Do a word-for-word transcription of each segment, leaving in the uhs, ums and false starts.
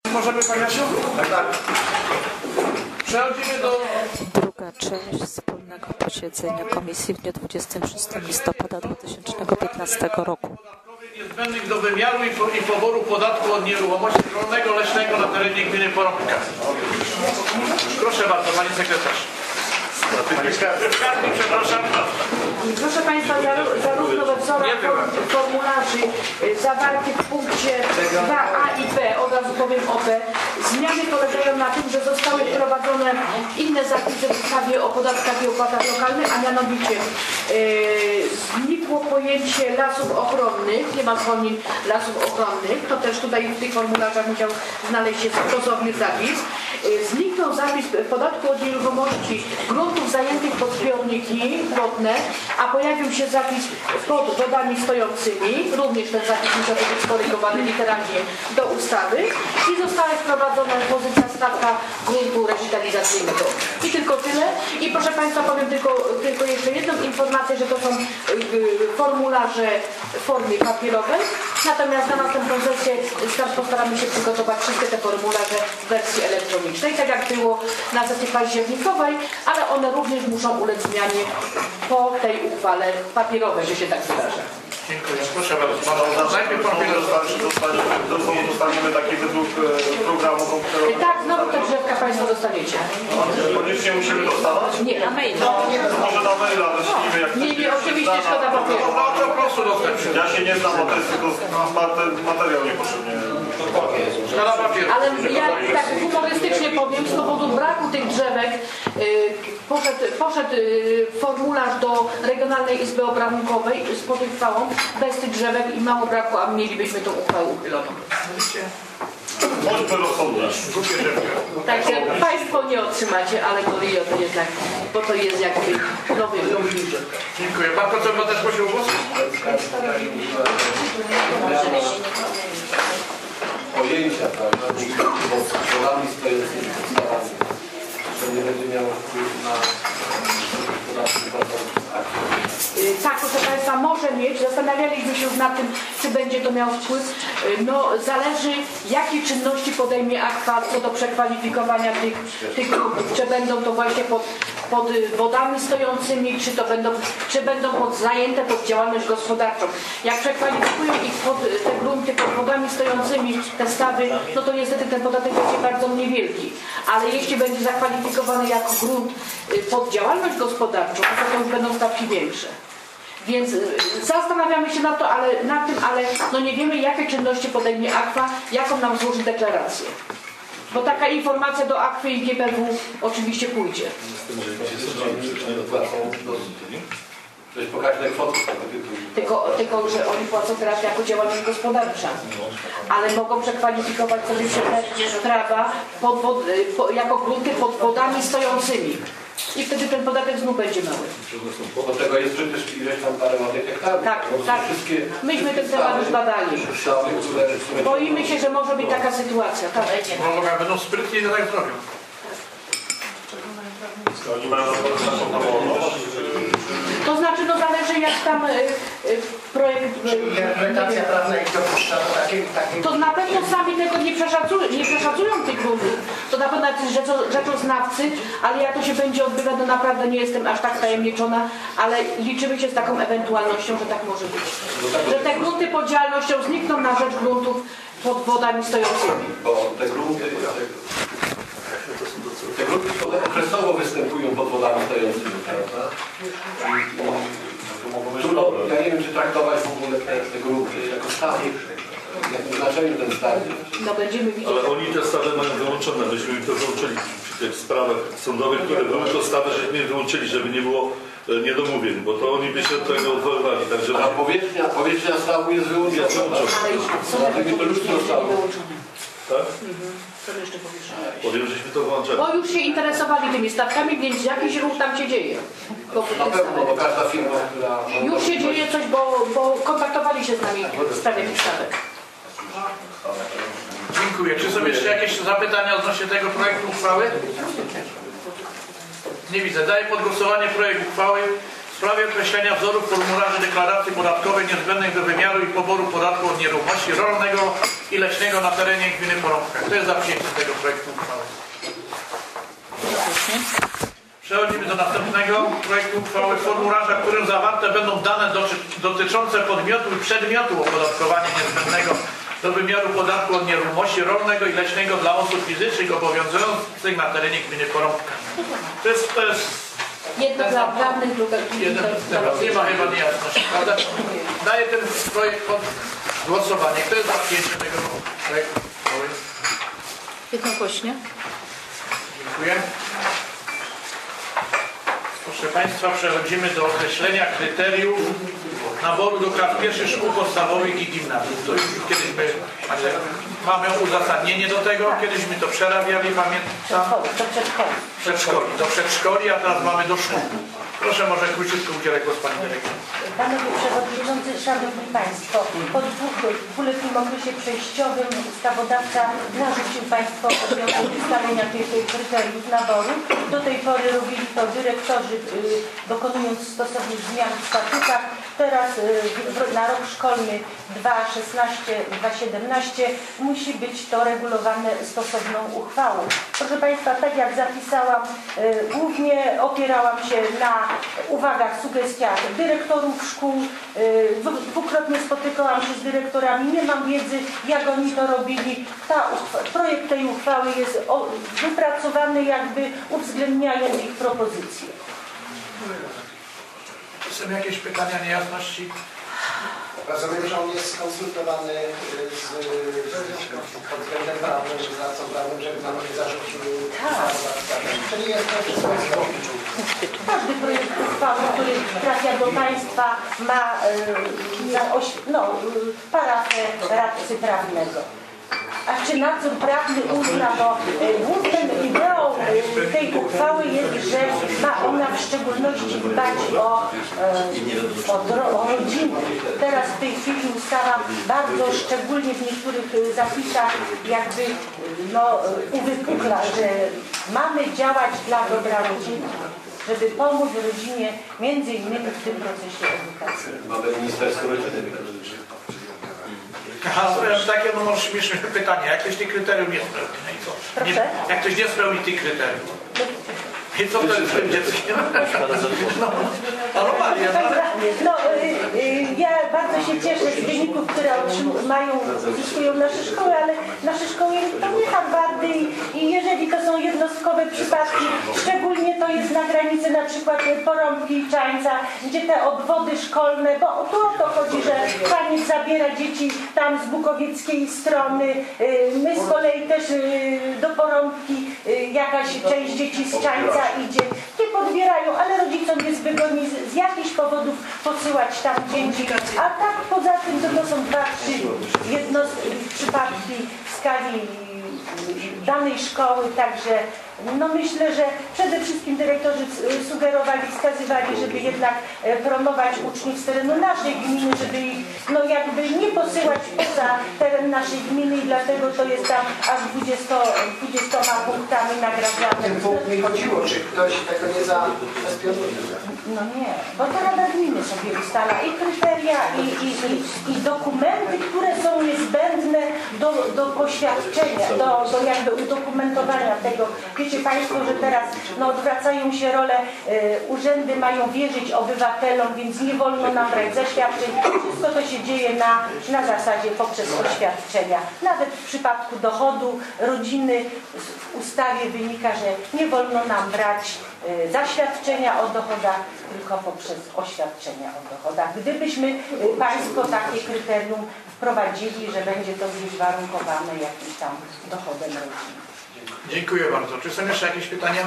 Możemy, Pani Jasiu? Tak, tak. Przechodzimy do... Druga część wspólnego posiedzenia Komisji w dniu dwudziestego szóstego listopada dwa tysiące piętnastego roku. Niezbędnych do wymiaru i poboru podatku od nieruchomości rolnego leśnego na terenie gminy Porąbka. Proszę bardzo, Pani Sekretarz. Przepraszam. Proszę Państwa, zarówno we wzorach formularzy zawartych w punkcie dwa a i b, od razu powiem o b, zmiany polegają na tym, że zostały wprowadzone inne zapisy w ustawie o podatkach i opłatach lokalnych, a mianowicie yy, znikło pojęcie lasów ochronnych, nie ma zwolnień lasów ochronnych, to też tutaj w tych formularzach musiał znaleźć się stosowny zapis. Yy, zniknął zapis podatku od nieruchomości gruntów zajętych pod zbiorniki wodne, a pojawił się zapis pod wodami stojącymi, również ten zapis musiał być skorygowany literalnie do ustawy i została wprowadzona pozycja stawka gruntu rewitalizacyjnego. I tylko tyle. I proszę Państwa, powiem tylko, tylko jeszcze jedną informację, że to są y, formularze w formie papierowej, natomiast na następną sesję postaramy się przygotować wszystkie te formularze w wersji elektronicznej, tak jak było na sesji październikowej, ale one również muszą ulec zmianie po tej uchwale papierowej, że się tak wyrażę. Dziękuję. Proszę bardzo. Najpierw Pan dostaniemy taki wydruk programu komputerowego. Tak, znowu te drzewka Państwo dostaniecie. Koniecznie musimy dostawać? Nie, na maila. No, może na maila wyślijmy. Jak nie, nie, oczywiście szkoda papieru. No, po prostu dostać. Ja się nie znam, bo to jest tylko materiał niepotrzebnie. Szkoda papieru. Ale ja tak humorystycznie powiem, z powodu braku tych drzewek yy, poszedł, poszedł yy, formularz do Regionalnej Izby Obrachunkowej z podychwałą bez tych drzewek i mało braku, a mielibyśmy tą uchwałę uchyloną. Bądźmy rozsądni. Także Państwo nie otrzymacie alegorii o to jednak, bo to jest jakby nowy nowy budżet. Dziękuję. Pan poseł ma też prosił o głos? Pojęcia, prawda, polami stojącymi podstawami, że nie będzie miało wpływu na podatki VAT. Tak, proszę Państwa, może mieć. Zastanawialiśmy się już nad tym, czy będzie to miało wpływ. No, zależy, jakie czynności podejmie akwa co do przekwalifikowania tych, tych gruntów. Czy będą to właśnie pod, pod wodami stojącymi, czy to będą, czy będą pod zajęte pod działalność gospodarczą. Jak przekwalifikują ich pod te grunty pod wodami stojącymi, te stawy, no to niestety ten podatek będzie bardzo niewielki. Ale jeśli będzie zakwalifikowany jako grunt pod działalność gospodarczą, to, to już będą stawki większe. Więc zastanawiamy się nad, to, ale, nad tym, ale no nie wiemy, jakie czynności podejmie akwa, jaką nam złoży deklarację. Bo taka informacja do akwy i G P W oczywiście pójdzie. To jest pokaźne kwoty. Tylko, tylko, że oni płacą teraz jako działalność gospodarcza. Ale mogą przekwalifikować sobie się prawa pod wod, po, jako grunty pod wodami stojącymi. I wtedy ten podatek znów będzie mały. Do tego jest przecież ileś tam parę ładnych hektarów. Tak, tak. Myśmy ten temat już badali. Boimy się, że może być taka sytuacja. Tak. No, będą sprytni i tak zrobią. Oni mają taką dowolność. To znaczy, no zależy jak tam y, y, projekt... Interpretacja prawna ich dopuszcza do takiego... To na pewno sami tego nie przeszacują, nie przeszacują tych gruntów. To na pewno jacyś rzeczo, rzeczoznawcy, ale jak to się będzie odbywać, to naprawdę nie jestem aż tak tajemniczona, ale liczymy się z taką ewentualnością, że tak może być. Że te grunty pod działalnością znikną na rzecz gruntów pod wodami stojącymi. Bo te grunty... Te grupy okresowo występują pod wodami stojącymi, prawda? Trudno, ja nie wiem, czy traktować w ogóle te, te grupy jako stawy. W jakim znaczeniu ten stawy? No będziemy widzieć. Ale oni te stawy mają wyłączone. Myśmy im to wyłączyli przy tych sprawach sądowych, które były, to stawy, żeśmy im wyłączyli, żeby nie było niedomówień, bo to oni by się od tego odwoływali. Także... A powierzchnia, powierzchnia stawu jest wyłączona. Jest wyłączona. Ale to lustro stawu. Tak? Mhm. To jeszcze powiesz. Powiem, żeśmy to włączali. Bo już się interesowali tymi stawkami, więc jakiś ruch tam się dzieje. Na pewno, bo każda firma, która... Już się dzieje coś, bo, bo kontaktowali się z nami w sprawie tych stawek. Dziękuję. Czy są jeszcze jakieś zapytania odnośnie tego projektu uchwały? Nie widzę. Daję pod głosowanie projekt uchwały w sprawie określenia wzorów formularzy deklaracji podatkowej niezbędnych do wymiaru i poboru podatku od nieruchomości rolnego i leśnego na terenie gminy Porąbka. To jest zapięcie tego projektu uchwały. Przechodzimy do następnego projektu uchwały. Formularza, w którym zawarte będą dane dotyczące podmiotu i przedmiotu opodatkowania niezbędnego do wymiaru podatku od nieruchomości rolnego i leśnego dla osób fizycznych obowiązujących na terenie gminy Porąbka. To jest, to jest jedno dla prawnych, druga jeden temat. Nie ma chyba niejasności, prawda? Daję ten projekt pod głosowanie. Kto jest za przyjęciem tego projektu uchwały? Jednogłośnie. Dziękuję. Proszę Państwa, przechodzimy do określenia kryteriów naboru do klas pierwszych szkół podstawowych i gimnazjów. To już kiedyś my mamy uzasadnienie do tego, kiedyś my to przerabiali, pamiętam. do przedszkoli. Przedszkoli, do przedszkoli, a teraz mamy do szkół. Proszę może króciutko udzielać głos Pani Dyrektor. Panowie Przewodniczący, Szanowni Państwo, po dwuletnim okresie przejściowym ustawodawca narzucił Państwu obowiązek ustalenia tych kryteriów naboru. Do tej pory robili to dyrektorzy, dokonując stosownych zmian w statutach. Teraz na rok szkolny dwa tysiące szesnasty do dwa tysiące siedemnastego musi być to regulowane stosowną uchwałą. Proszę Państwa, tak jak zapisałam, głównie opierałam się na uwagach, sugestiach dyrektorów szkół. Dwukrotnie spotykałam się z dyrektorami, nie mam wiedzy, jak oni to robili. Ta, projekt tej uchwały jest wypracowany, jakby uwzględniając ich propozycje. Są jakieś pytania, niejasności? Rozumiem, że on jest skonsultowany z, pod względem prawnym, z radcą prawnym, żeby nam nie zarzucił. Tak. Czyli jest to wszystko zrobić. Każdy projekt uchwały, który trafia do Państwa, ma y, no, parafę radcy prawnego. A czy nadzór prawny uzna, bo główną ideą tej uchwały jest, że ma ona w szczególności dbać o, o, o rodzinę. Teraz w tej chwili ustawa bardzo szczególnie w niektórych zapisach jakby no, uwypukla, że mamy działać dla dobra rodziny, żeby pomóc rodzinie między innymi w tym procesie edukacyjnym. Mamy Ministerstwo Rodziny. Aha, takie no może śmieszne pytanie. Jak ktoś tych kryteriów nie spełni, no i co? Nie, jak ktoś nie spełni tych kryteriów. I co wtedy będzie? No, normalnie. No, y, y, ja bardzo się cieszę z wyników, które mają, uzyskują nasze szkoły, ale nasze szkoły to nie Harvardy i, i jeżeli to są jednostkowe przypadki, szczególnie to jest na granicy na przykład Porąbki i Czańca, gdzie te obwody szkolne, bo tu o to chodzi, że Paniec zabiera dzieci tam z bukowieckiej strony, y, my z kolei też y, do Porąbki y, jakaś część dzieci z Czańca idzie, nie podbierają, ale rodzicom jest wygodniej z, z jakichś powodów posyłać tam dzieci. A tak poza tym to, to są dwa, trzy jednostki, przypadki w skali danej szkoły, także no myślę, że przede wszystkim dyrektorzy sugerowali, wskazywali, żeby jednak promować uczniów z terenu naszej gminy, żeby ich no jakby nie posyłać poza teren naszej gminy i dlatego to jest tam aż dwudziestoma punktami nagradzane. Ten punkt mi chodziło, czy ktoś tego nie zaspionuje. No nie, bo to Rada Gminy sobie ustala i kryteria, i, i, i, i dokumenty, które są niezbędne do, do poświadczenia, do, do jakby udokumentowania tego. Wiecie Państwo, że teraz no, odwracają się role, y, urzędy mają wierzyć obywatelom, więc nie wolno nam brać zaświadczeń. Wszystko to się dzieje na, na zasadzie poprzez oświadczenia. Nawet w przypadku dochodu rodziny w ustawie wynika, że nie wolno nam brać y, zaświadczenia o dochodach, tylko poprzez oświadczenia o dochodach. Gdybyśmy y, Państwo takie kryterium wprowadzili, że będzie to gdzieś warunkowane jakimś tam dochodem rodziny. Dziękuję bardzo. Czy są jeszcze jakieś pytania?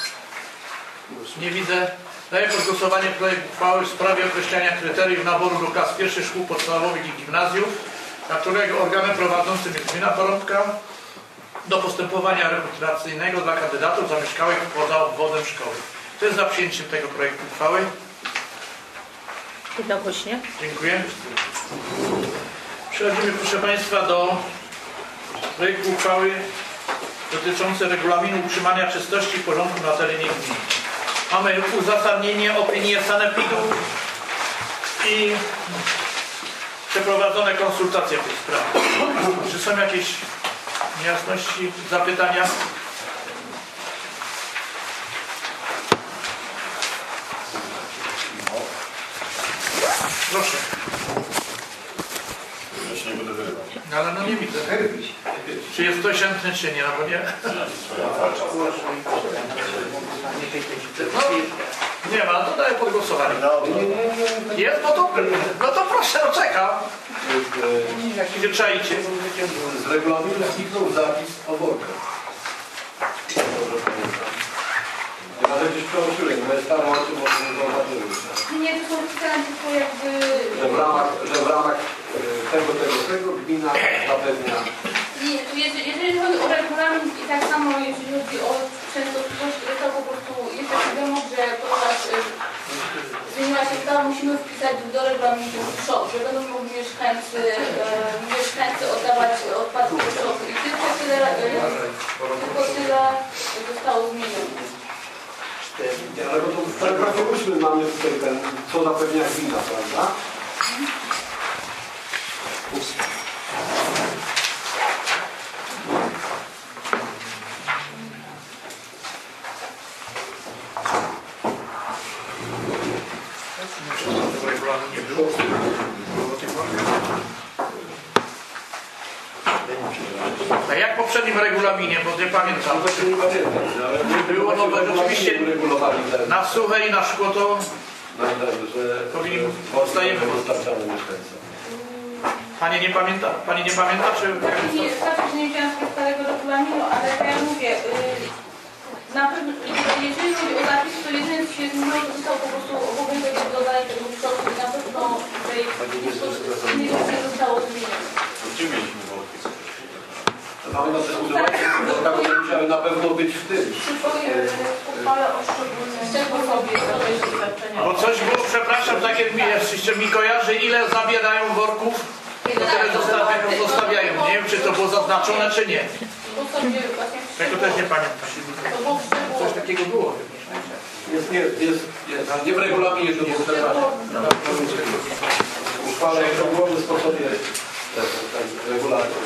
Nie widzę. Daję pod głosowanie projekt uchwały w sprawie określenia kryteriów naboru do klas pierwszych szkół podstawowych i gimnazjów, na którego organem prowadzącym jest gmina Porąbka do postępowania rekrutacyjnego dla kandydatów zamieszkałych poza obwodem szkoły. Kto jest za przyjęciem tego projektu uchwały? Jednogłośnie. Dziękuję. Przechodzimy, proszę Państwa, do projektu uchwały dotyczącej regulaminu utrzymania czystości i porządku na terenie gminy. Mamy uzasadnienie, opinię sanepidu i przeprowadzone konsultacje w tej sprawie. Czy są jakieś niejasności, zapytania? Proszę. Ja się nie będę wyrywał. Ale no nie widzę. Czy jest ktoś chętny, czy nie? No bo nie. No, nie ma, to daję pod głosowanie. Jest? No to, no to proszę, no czekam. Jak się czaicie. Z regulaminu zniknął zapis o workach. Ja nawet gdzieś przeoczyłem, bo jest tam o tym, o tym zauważyłem. Nie, to są wpisane tylko jakby... Że w ramach, że w ramach tego, tego, tego gmina zapewnia. Nie, to jest, jeżeli chodzi o regulamin i tak samo jeżeli chodzi o częstotliwość, to po prostu jest taki wymóg, że ponieważ y, zmieniła się ustawa, musimy wpisać do regulaminu szok, że będą mogli mieszkańcy, y, mieszkańcy oddawać odpadki do szoku i tylko tyle, y, tylko tyle zostało zmienione. Ale bo to w paragrafie ósmym mamy tutaj ten, co zapewnia gmina, prawda? Tak jak w poprzednim regulaminie, bo nie pamiętam. Było nowe, rzeczywiście na suche i na szkło to powinien dostajemy. Pani nie pamięta? Pani nie pamięta, czy... Nie, znaczy, że nie wziąłem z starego regulaminu, ale tak jak mówię, yy, na pewno, jeżeli chodzi o zapis, to jedyne co się zmieniło, to zostało po prostu obowiązek dodania tego kształtu i na pewno tutaj nic nie zostało zmienione. Gdzie mieliśmy worki? Mamy na tym używanie, że musiały na pewno być w tym. Przypomnę uchwałę o szczególnym sposobie doświadczenia. Bo coś było, przepraszam, tak jak mi, jeszcze mi kojarzy, ile zabierają worków, to tyle zostawiają, zostawiają. Nie wiem, czy to było zaznaczone, czy nie. Tego też nie pamiętam. Coś takiego było. Jest, nie, jest, jest, nie w regulaminie, to było przepraszam. Uchwale w szczególnym sposobie regulator.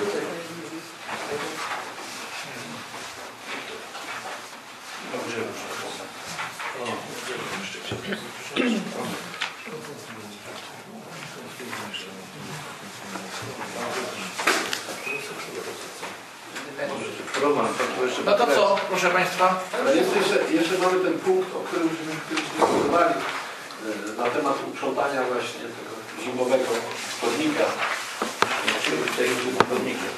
No to co, proszę Państwa? Ale jest jeszcze, jeszcze mamy ten punkt, o którym już dyskutowali na temat uprzątania właśnie tego zimowego chodnika. Tego chodnika.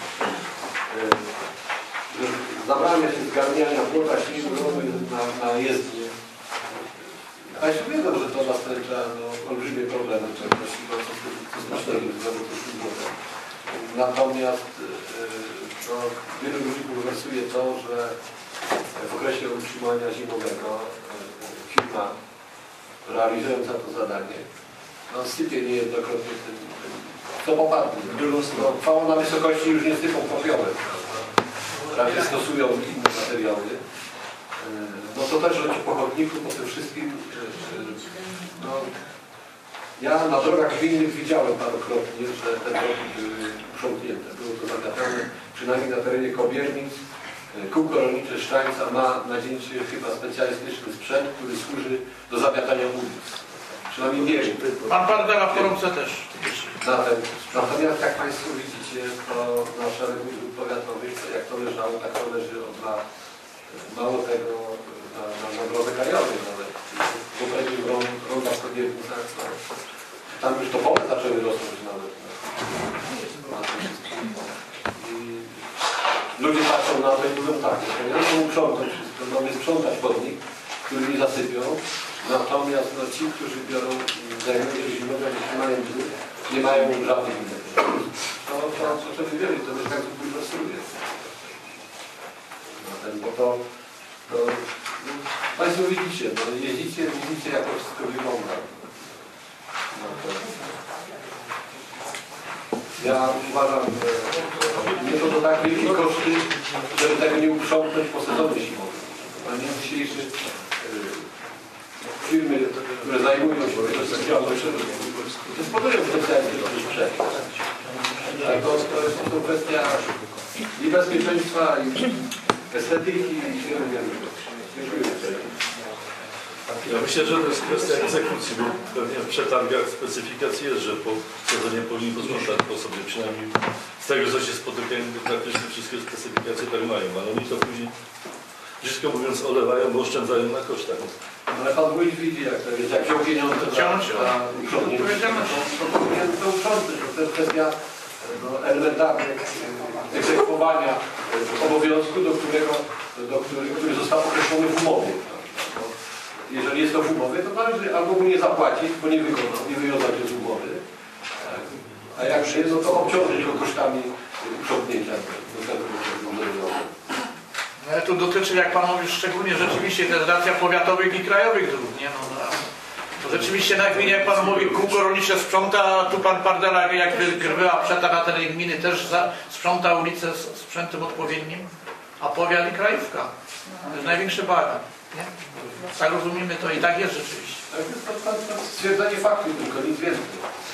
Zabrania się zgarniania błota, śniegu na, na jezdnię. Państwo wiedzą, że to następcza no, olbrzymie problemy, co strasznego względu to śmigłowe. Natomiast no, wielu ludzi bulwersuje to, że w okresie utrzymania zimowego firma realizująca to zadanie no, sypie niejednokrotnie tym, tym co popadnie. No, chwała na wysokości już nie sypą popiołem. Prawie stosują inne materiały. No to też rodzi po chodniku, po tym wszystkim. No, ja na drogach gminnych widziałem parokrotnie, że te drogi były uprzątnięte. Było to zamiatane, przynajmniej na terenie Kobiernic. Kółko rolnicze Szczańca ma na dzień chyba specjalistyczny sprzęt, który służy do zamiatania ulic. Przynajmniej nie wiem. Pan Pardela w Porąbce też. Zatem, natomiast jak Państwo widzicie, to na szeregu dróg powiatowych, to jak to leżało, tak to leży od lat. Mało tego, na, na, na drodze krajowej nawet. W poprzednim rondach w Kobiernicach, no, tam już to pole zaczęły rosnąć nawet. No, na tym wszystkim. I ludzie patrzą na to i mówią tak, że ja mam uprzątać wszystko, mamy sprzątać chodnik, który nie zasypią. Natomiast no, ci, którzy biorą zajmują się zimowym, jeśli mają dół, nie mają żadnych innych. To, to, to, co wy wieli, to mieszkańców bulwersuje. Bo to, to no, Państwo widzicie, no, jeździcie, widzicie jak to wszystko wygląda. No, to, ja uważam, że nie to, to tak wielkie koszty, żeby tego nie uprzątnąć po sezonie zimowym. Na dzień dzisiejszy firmy, które zajmują się tą działalnością, dysponują potencjalnie tych przejść. Tak, to, to jest to kwestia i bezpieczeństwa, i estetyki, i wielu, wielu rzeczy. Dziękuję. Ja myślę, że to jest kwestia egzekucji, bo pewnie w przetargach specyfikacji jest, że po sezоnie powinni posprzątać po sobie, przynajmniej z tego, co się spotykają, praktycznie wszystkie specyfikacje tak mają, ale oni to później, wszystko mówiąc, olewają, bo oszczędzają na kosztach. Ale pan wójt widzi, jak to jest, jak wziął pieniądze na urządzenie, to powinien to urządzić, że to jest kwestia no, elementarnych egzekwowania obowiązku, do którego, do którego, który został określony w umowie. Jeżeli jest to w umowie, to należy albo mu nie zapłacić, bo nie wykonał, nie wywiązał się z umowy. A jak żyje, no to obciążyć go kosztami uprzątnięcia do tego urządzenia. Ale tu dotyczy, jak Pan mówi, szczególnie rzeczywiście to jest racja powiatowych i krajowych dróg, nie? No, no, to rzeczywiście na gminie, jak Pan mówi, kółko rolnicze sprząta, a tu Pan Pardela, jak grywa przetarg na terenie gminy, też za, sprząta ulicę z sprzętem odpowiednim, a powiat i krajówka. To jest największy bagan, nie? Tak rozumiemy to i tak jest rzeczywiście. To jest to, to, to stwierdzenie faktu, tylko nic więcej.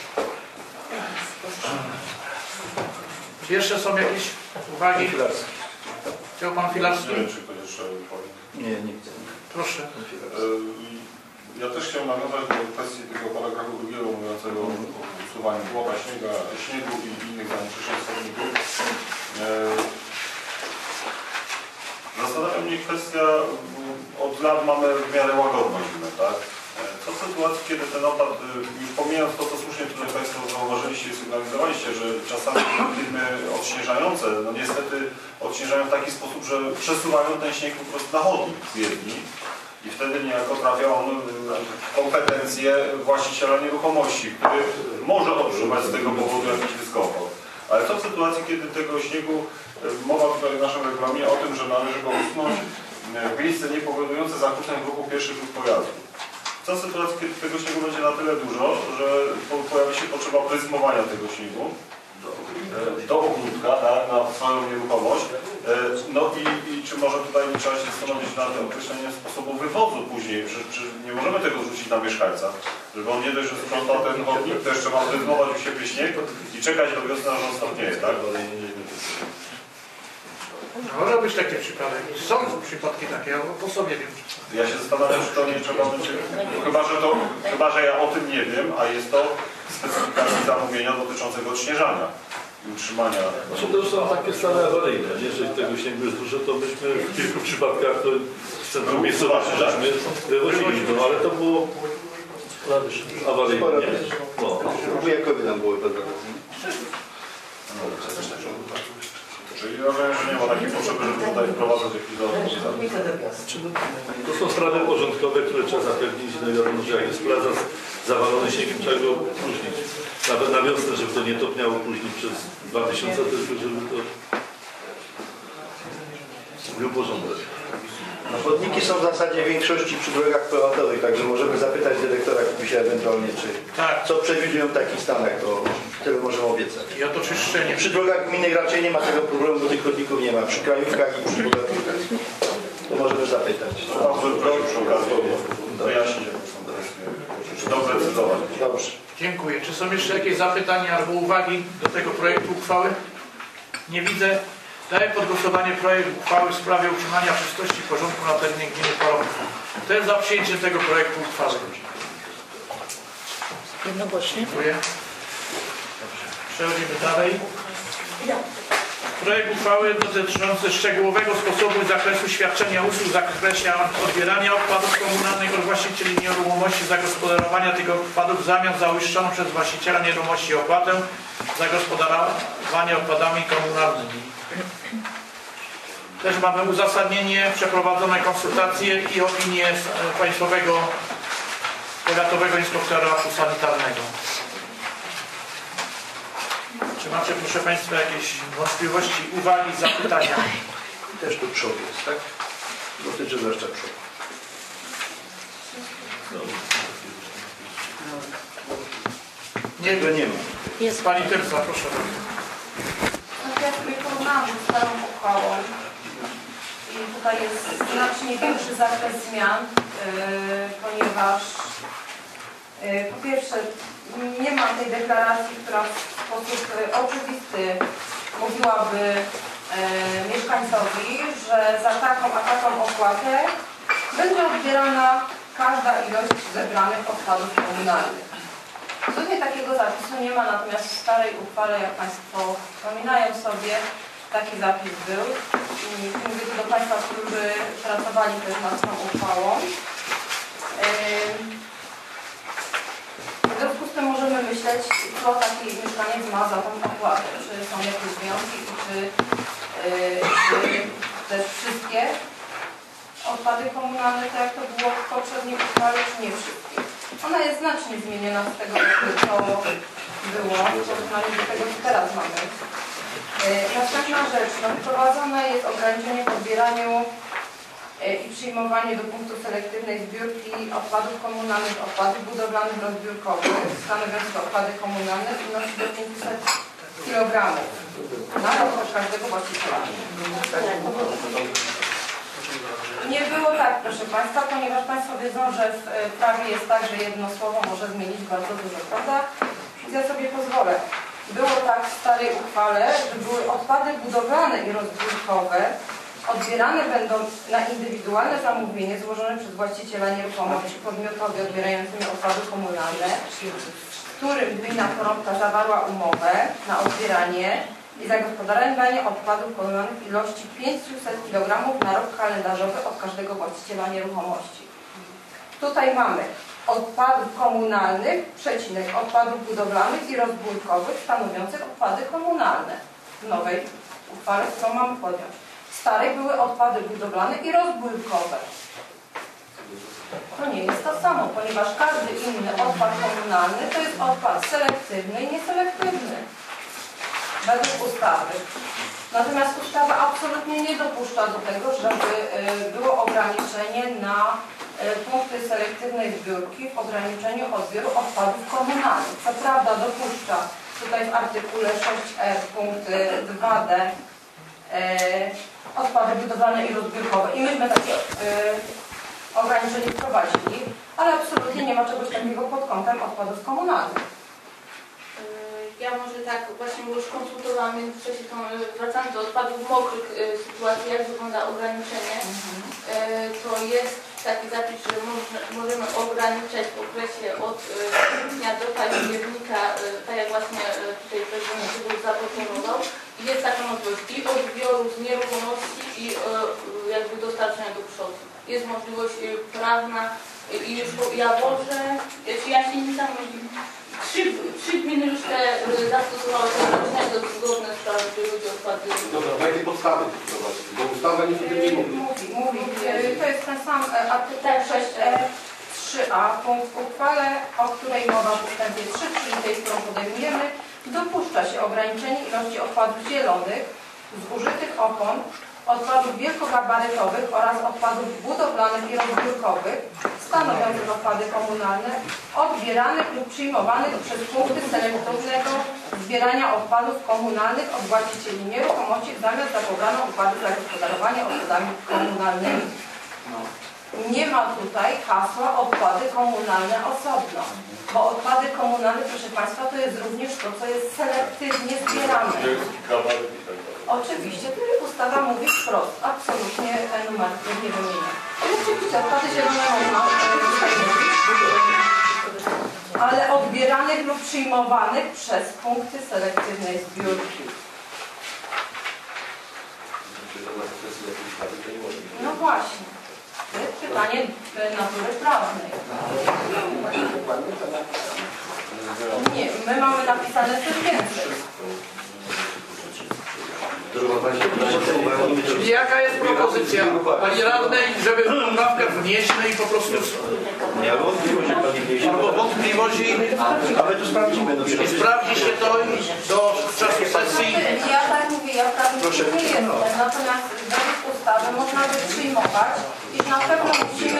Czy jeszcze są jakieś uwagi? Chciał Pan Filarski? Nie wiem, czy to jeszcze powiem. Nie, nie chcę. Proszę. Ja też chciałem nawiązać do kwestii tego paragrafu drugiego mówiącego o usuwaniu błota, śniega, śniegu i innych zanieczyszczeń słowników. Zastanawia mnie kwestia, od lat mamy w miarę łagodną zimę, tak? Co w sytuacji, kiedy ten opad, już pomijając to, co słusznie tutaj Państwo zauważyliście i sygnalizowaliście, że czasami firmy odśnieżające, no niestety odśnieżają w taki sposób, że przesuwają ten śnieg po prostu na chodnik z jezdni i wtedy niejako trafia on w kompetencje właściciela nieruchomości, który może otrzymać z tego powodu jakiś dyskomfort. Ale co w sytuacji, kiedy tego śniegu, mowa tutaj w naszym regulaminie o tym, że należy go usunąć w miejsce niepowodujące zakłóceń w ruchu pieszych lub pojazdów. Co w sytuacji, kiedy tego śniegu będzie na tyle dużo, że pojawi się potrzeba pryzmowania tego śniegu do ogródka, tak, na swoją nieruchomość. No i, i czy może tutaj nie trzeba się zastanowić nad określeniem sposobu wywozu później, czy, czy nie możemy tego rzucić na mieszkańca, żeby on nie dość, że sprząta ten chodnik, to jeszcze ma pryzmować u siebie śnieg i czekać do wiosny, aż on stopnieje, tak? Może być takie przypadki. Są przypadki takie, ja po sobie wiem. Ja się zastanawiam, czy to nie trzeba będzie, chyba że, to, chyba, że ja o tym nie wiem, a jest to specyfikacja zamówienia dotyczącego odśnieżania i utrzymania. Znaczy to już są takie stale awaryjne. Jeżeli tego śniegu jest dużo, to myśmy w kilku przypadkach to z centrum miejscowości żeśmy wywozili, no ale to było awaryjnie. No. Wujakowie nam były pewne. Czyli rozumiem, że nie ma takiej potrzeby, żeby tutaj wprowadzać jakieś dodatkowe. To są sprawy porządkowe, które trzeba zapewnić. No wiadomo, że jak jest plaza zawalony śniegiem, trzeba go opróżnić. Nawet na wiosnę, żeby to nie topniało później przez dwa miesiące, tylko żeby to był porządek. No, chodniki są w zasadzie w większości przy drogach prywatowych, także możemy zapytać dyrektora Kubusia ewentualnie, czy Tak. co przewidują w takich stanach, to tyle możemy obiecać. I o to czyszczenie. Przy drogach gminnych raczej nie ma tego problemu, bo tych chodników nie ma. Przy krajówkach i przy budowiskach to możemy zapytać. Dobrze, proszę przy okazji wyjaśnić, czy doprecyzować. Dobrze. Dziękuję. Czy są jeszcze jakieś zapytania albo uwagi do tego projektu uchwały? Nie widzę. Daję pod głosowanie projekt uchwały w sprawie utrzymania czystości i porządku na terenie gminy Porąbka. Kto jest za przyjęciem tego projektu uchwały? Jednogłośnie. Dziękuję. Przechodzimy dalej. Projekt uchwały dotyczący szczegółowego sposobu i zakresu świadczenia usług w zakresie odbierania odpadów komunalnych od właścicieli nieruchomości, zagospodarowania tych odpadów w zamian za uiszczoną przez właściciela nieruchomości opłatę za gospodarowanie odpadami komunalnymi. Też mamy uzasadnienie, przeprowadzone konsultacje i opinię Państwowego Powiatowego Inspektora Sanitarnego. Czy macie, proszę Państwa, jakieś wątpliwości, uwagi, zapytania? Też tu przód jest, tak? Dotyczy zwłaszcza przód. Nie, Tego nie ma. Jest. Pani Teresa, proszę. Ja wykonałam starą uchwałą i tutaj jest znacznie większy zakres zmian. ponieważ po pierwsze nie ma tej deklaracji, która w sposób oczywisty mówiłaby mieszkańcowi, że za taką a taką opłatę będzie odbierana każda ilość zebranych odpadów komunalnych. Tutaj takiego zapisu nie ma, natomiast w starej uchwale, jak Państwo wspominają sobie, taki zapis był. I mówię tu do Państwa, którzy pracowali też nad tą uchwałą. W związku z tym możemy myśleć, co taki mieszkaniec ma za tą opłatę. Czy są jakieś wyjątki, czy, czy też wszystkie odpady komunalne, tak jak to było w poprzedniej uchwale, czy nie wszystkie. Ona jest znacznie zmieniona z tego, co było, w porównaniu do tego, co teraz mamy. Następna rzecz, no, wprowadzone jest ograniczenie w odbieraniu i przyjmowanie do punktu selektywnej zbiórki odpadów komunalnych, odpadów budowlanych rozbiórkowych, stanowiących odpady komunalne, wynosi do pięćset kilogramów na rok od każdego właściciela. Nie było tak, proszę Państwa, ponieważ Państwo wiedzą, że w prawie jest tak, że jedno słowo może zmienić bardzo dużo, prawda? Więc ja sobie pozwolę. Było tak w starej uchwale, że były odpady budowlane i rozbiórkowe, odbierane będą na indywidualne zamówienie złożone przez właściciela nieruchomości podmiotowi odbierającymi odpady komunalne, w którym gmina Porąbka zawarła umowę na odbieranie i zagospodarowanie odpadów komunalnych w ilości pięćset kilogramów na rok kalendarzowy od każdego właściciela nieruchomości. Tutaj mamy odpadów komunalnych, przecinek, odpadów budowlanych i rozbiórkowych stanowiących odpady komunalne. W nowej uchwale, którą mamy podjąć. W starej były odpady budowlane i rozbiórkowe. To nie jest to samo, ponieważ każdy inny odpad komunalny to jest odpad selektywny i nieselektywny. Według ustawy. Natomiast ustawa absolutnie nie dopuszcza do tego, żeby było ograniczenie na punkty selektywnej zbiórki w ograniczeniu odbioru odpadów komunalnych. Co prawda dopuszcza tutaj w artykule sześć F punkt dwa D odpady budowlane i rozbiórkowe. I myśmy takie ograniczenie wprowadzili, ale absolutnie nie ma czegoś takiego pod kątem odpadów komunalnych. Ja może tak właśnie już konsultowałam w międzyczasie, wracając do odpadów mokrych sytuacji, jak wygląda ograniczenie, mhm. to jest taki zapis, że można, możemy ograniczać w okresie od kwietnia do października, tak jak właśnie tutaj prezydent zaproponował. Jest taka możliwość i odbioru z nieruchomości i jakby dostarczenia do przodu. Jest możliwość prawna i już w Jaworze, czy ja się nie sam Trzy, trzy gminy już te zastosowały te rozwiązania do zgodne sprawy, jeżeli chodzi o odpady. Dobra, na jakiej podstawie to wprowadzić? Bo ustawa nic o tym nie mówi. Mówi, mówi. To jest ten sam artykuł sześć E trzy A, punkt w uchwale, o której mowa w ustępie trzy, czyli tej, którą podejmujemy, dopuszcza się ograniczenie ilości odpadów zielonych, zużytych opon, odpadów wielkogabarytowych oraz odpadów budowlanych i rozbiórkowych stanowiących odpady komunalne odbieranych lub przyjmowanych przez punkty selektywnego zbierania odpadów komunalnych od właścicieli nieruchomości w zamian za pobraną opłatę za gospodarowanie odpadami komunalnymi. Nie ma tutaj hasła odpady komunalne osobno, bo odpady komunalne, proszę Państwa, to jest również to, co jest selektywnie zbierane. Oczywiście, tutaj ustawa mówi wprost, absolutnie numer nie wymienia. I oczywiście odpady zielone można tutaj mówić, ale odbieranych lub przyjmowanych przez punkty selektywnej zbiórki. No właśnie. To jest pytanie natury prawnej. Nie, my mamy napisane coś więcej. Jaka jest propozycja Pani Radnej, żeby poprawkę wnieść no i po prostu... Nie ma wątpliwości, Pani wniesie. Albo wątpliwości... A my to sprawdzimy. No, I sprawdzi się to do czasu sesji. Ja tak mówię, ja prawnikiem nie jestem, natomiast według ustawy można by przyjmować, iż na pewno musimy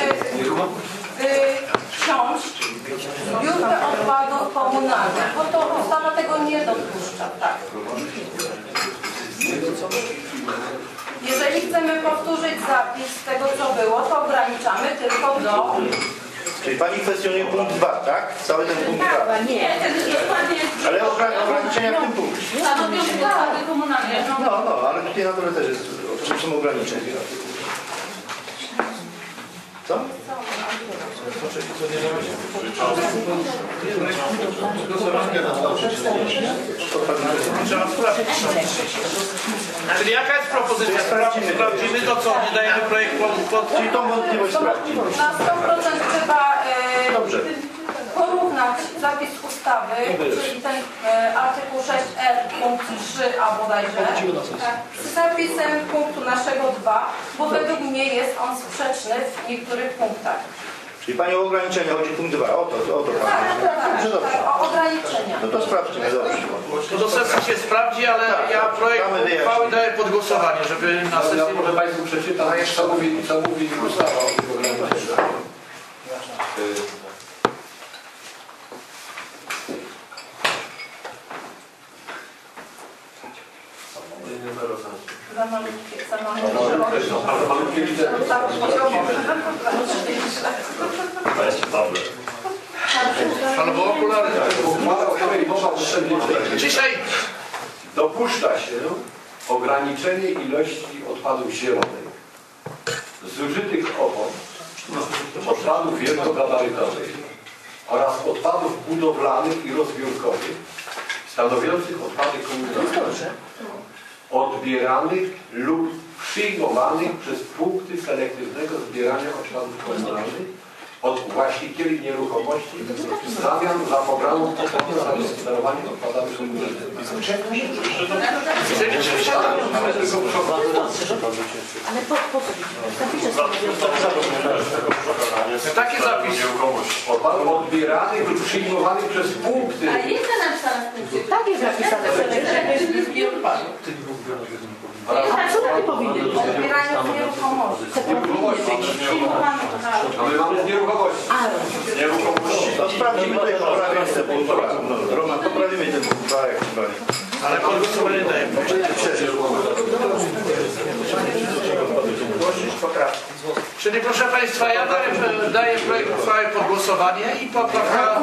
wciąć zbiórkę odpadów komunalnych, bo to ustawa tego nie dopuszcza. Tak. Jeżeli chcemy powtórzyć zapis tego, co było, to ograniczamy tylko do... Czyli Pani kwestionuje punkt dwa, tak? Cały ten punkt dwa. Nie, ten dokładnie jest... Ale ograniczenia w tym punkcie. Stanowią ustawy komunalne. No, no, ale tutaj na dole też jest, to są ograniczenia. Co? Trzeba sprawdzić. Czyli jaka jest propozycja? Sprawdzimy, sprawdzimy to co? Nie dajemy projektu pod... Czyli tą wątpliwość sprawdzimy. Na sto procent trzeba e, Dobrze. porównać zapis ustawy, czyli ten e, artykuł sześć R punkt trzy a bodajże, z zapisem punktu naszego dwa, bo według mnie jest on sprzeczny w niektórych punktach. Czyli Pani o ograniczenia chodzi punkt dwa, o to, o to Tak, Pani. tak, tak, Dobrze, dobrze. tak, o ograniczenia. No to sprawdźmy, dobrze. To do sesji się sprawdzi, ale ja projekt uchwały daję pod głosowanie, żeby na sesji... Ja może Państwu przeczytam, co mówi, co mówi ustawa o tych ograniczeniach. Za malutkie, za malutkie. Ale malutkie litery. Albo okulary. Uchwała, o której mowa w ustępie trzecim. Dzisiaj Dopuszcza się ograniczenie ilości odpadów zielonych, zużytych opon, odpadów wielkogabarytowych oraz odpadów budowlanych i rozbiórkowych stanowiących odpady komunalne, odbieranych lub przyjmowanych przez punkty selektywnego zbierania odpadów komunalnych od właścicieli nieruchomości w zamian za pobraną opłatę za gospodarowanie odpadami komunalnymi. Ale po, po co? Zapiszę sobie. taki zapis. Odpadów odbieranych lub przyjmowanych przez punkty. A jest to napisane w punkcie? Tak jest napisane. A co takie powinny być? Odbieranie nieruchomości. A my mamy z nieruchomości. Nieruchomości. No sprawdzimy tutaj, poprawimy ten punkt dwa. No, Roman, poprawimy ten punkt dwa, jak chyba. Ale pod głosowanie dajemy. Czyli proszę Państwa, ja daję, daję projekt uchwały pod głosowanie i poprawka...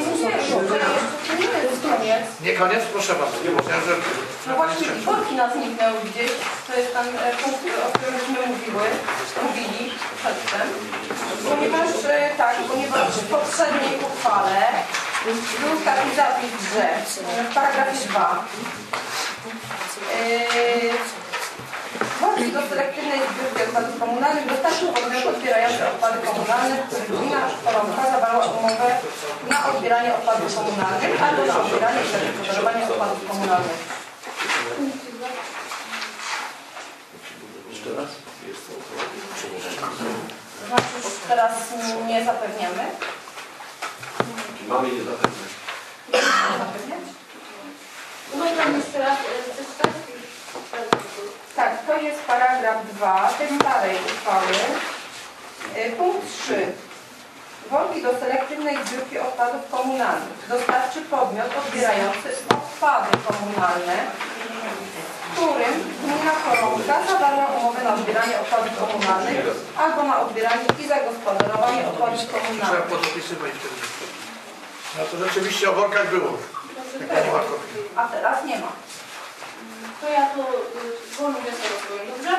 Nie koniec? Proszę bardzo. No właśnie worki nas zniknęły gdzieś. To jest ten e, punkt, o którym myśmy mówiły, mówili przedtem. Ponieważ e, tak, ponieważ w poprzedniej uchwale był taki zapis, że w paragrafie dwa yy, worki do selektywnej zbiórki odpadów komunalnych dostarczył podmiot odbierający odpady komunalne, w których gmina Chorąbka zawarła umowę na odbieranie odpadów komunalnych albo na odbieranie i zagospodarowanie odpadów komunalnych. Jeszcze raz? Znaczy teraz nie zapewniamy. Mamy nie zapewniać. Zapewniać? No tam jeszcze raz przeczytać. Tak, to jest paragraf dwa tej starej uchwały. Y, Punkt trzy. Worki do selektywnej zbiórki odpadów komunalnych dostarczy podmiot odbierający odpady komunalne, w którym gmina Chorąbka zawarła umowę na odbieranie odpadów komunalnych albo na odbieranie i zagospodarowanie odpadów Trzeba komunalnych. podpisywać wtedy. No to rzeczywiście o workach było. A teraz nie ma. To ja to wolno wniosek rozpowiem, dobrze?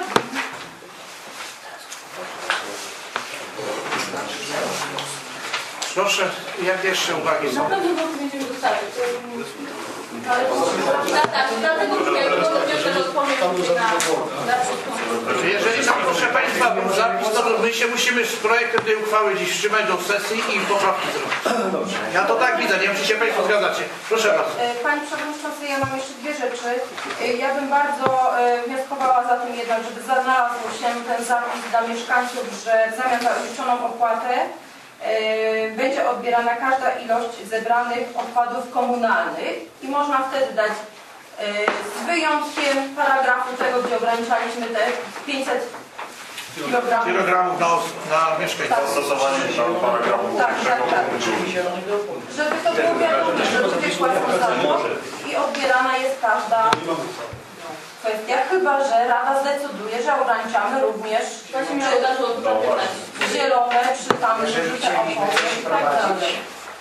Proszę, jakie jeszcze uwagi są? Na pewno go będziemy dostarczyć. Ale tak, tak, dlatego mówię, że wniosek rozpowiem na przyszłość. Jeżeli tam, proszę Państwa, był zapis, to my się musimy z projektem tej uchwały dziś wstrzymać do sesji i poprawki zrobić. Ja to tak widzę, nie wiem, czy się Państwo zgadzacie. Proszę bardzo. Panie Przewodniczący, ja mam jeszcze dwie rzeczy. Ja bym bardzo wnioskowała za tym jednak, żeby znalazł się ten zapis dla mieszkańców, że w zamian za oliczoną opłatę Yy, będzie odbierana każda ilość zebranych odpadów komunalnych i można wtedy dać yy, z wyjątkiem paragrafu tego, gdzie ograniczaliśmy te pięćset kilogramów. Kilogramów na, na mieszkańca. Tak. Zastosowanie tam paragrafu Tak, tak, tak. Żeby to było wiadomo, że to wyszła z ustawy i odbierana jest każda kwestia, chyba że Rada zdecyduje, że ograniczamy również Właśnie mnie od razu zapytać. zielone, czy tam żółte opony i tak dalej.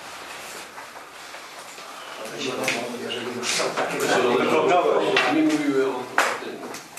Jeżeli już są takie Nie mówiły o tym.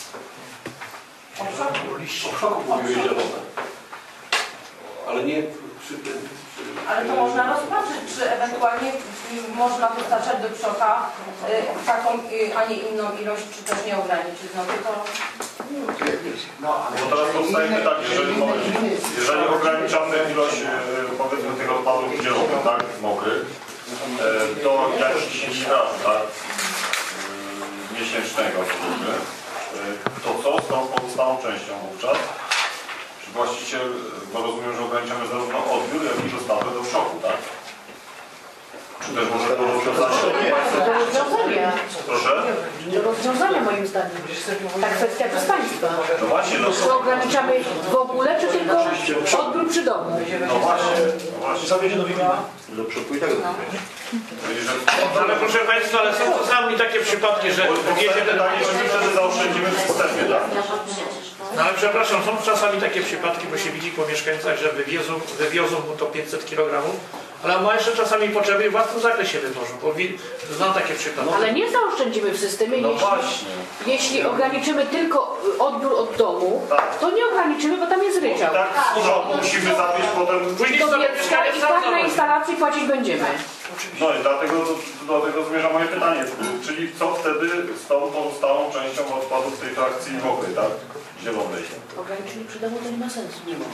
O szoku. O szoku mówiły zielone. Ale nie przy tym. Ale to można rozpatrzyć, czy ewentualnie y, można dostarczać do przoka y, taką, y, a nie inną ilość, czy też nie ograniczyć. No to No, ale Bo teraz powstaje pytanie, jeżeli, jeżeli ograniczamy ilość e, powiedzmy tych odpadów zielonych, tak, mokrych, e, to jakiś straż, tak, e, miesięcznego powiedzmy, e, to co z tą pozostałą częścią wówczas? Czy właściciel, bo rozumiem, że ograniczamy zarówno odbiór, jak i dostawę do szoku, tak? Czy też może to rozwiązanie? Do rozwiązania. Proszę? Do rozwiązania moim zdaniem. Ta kwestia przez Państwa. No właśnie, no, Czy ograniczamy w ogóle, czy tylko odbiór przy domu? no właśnie, no właśnie. Zawieźć do wina, do przodu i tak dalej. No, ale proszę Państwa, ale są czasami takie przypadki, że Powstaje wiezie ten... pytanie, czy my wtedy zaoszczędzimy w systemie, tak? No ale przepraszam, są czasami takie przypadki, bo się widzi po mieszkańcach, że wywiozą, wywiozą mu to pięćset kilogramów, ale ma jeszcze czasami potrzeby i w własnym zakresie wywożą, bo wi- znam takie przypadki. Ale nie zaoszczędzimy w systemie, No jeśli, właśnie. jeśli ograniczymy tylko odbiór od domu, Tak. to nie ograniczymy, bo tam jest ryczałt. Tak, dużo musimy zawieźć potem. Później Do sobie Pietrka mieszkaniec i sam tak na zawozi. instalacji płacić będziemy. No i dlatego do, do tego zmierza moje pytanie. Czyli co wtedy z tą pozostałą częścią odpadów tej frakcji mokrej, tak? Zielonej. Ograniczenie przy domu to nie ma sensu. Nie ma.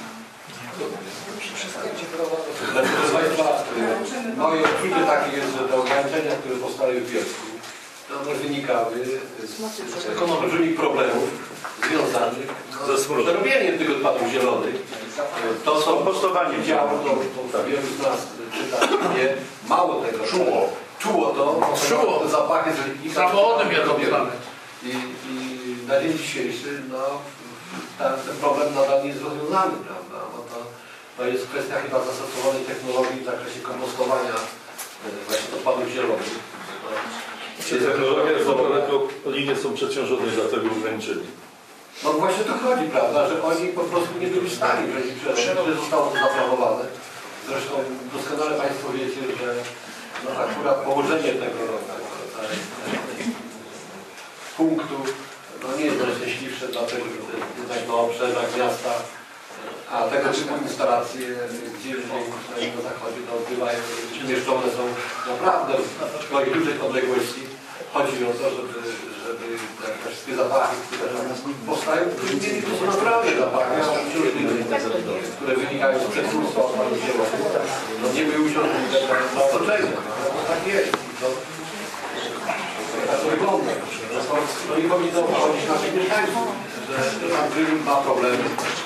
Proszę Państwa, moje odczucie takie jest, że te ograniczenia, które powstały w Bielsku, one wynikały z olbrzymich problemów związanych Ze z smrodem. przerobieniem tych odpadów zielonych. To co Kompostowaniem. widziało, to, to wielu z nas czyta, nie, mało tego. Czuło. Czuło to, Czuło. te zapachy z licznika. Samochodem jadą znamy. I, I na dzień dzisiejszy no, ten, ten problem nadal nie jest rozwiązany, prawda? No to, to jest kwestia chyba zastosowanej technologii w zakresie kompostowania e, właśnie odpadów zielonych. Czy technologia jest dobra, tylko linie są przeciążone i dlatego ograniczeni. No właśnie to chodzi, prawda, że oni po prostu nie byli w stanie przerobić, że zostało to zaplanowane. Zresztą doskonale Państwo wiecie, że no, akurat położenie tego, tego, tego punktu no, nie jest najszczęśliwsze, dlatego że to jest jednak na obszarach miasta, a tego typu instalacje, gdzie przynajmniej na zachodzie to odbywają, umieszczone są naprawdę w moich dużych odległości. Chodzi o to, żeby, żeby te wszystkie zapachy, które powstają, to są naprawdę zapachy, które wynikają z przetwórstwa odpadów zielonych, no nie były uciągnięte na otoczenie. No tak jest. To, tak to wygląda. No i powinno chodzić naszych mieszkańców, że tam Grym ma problemy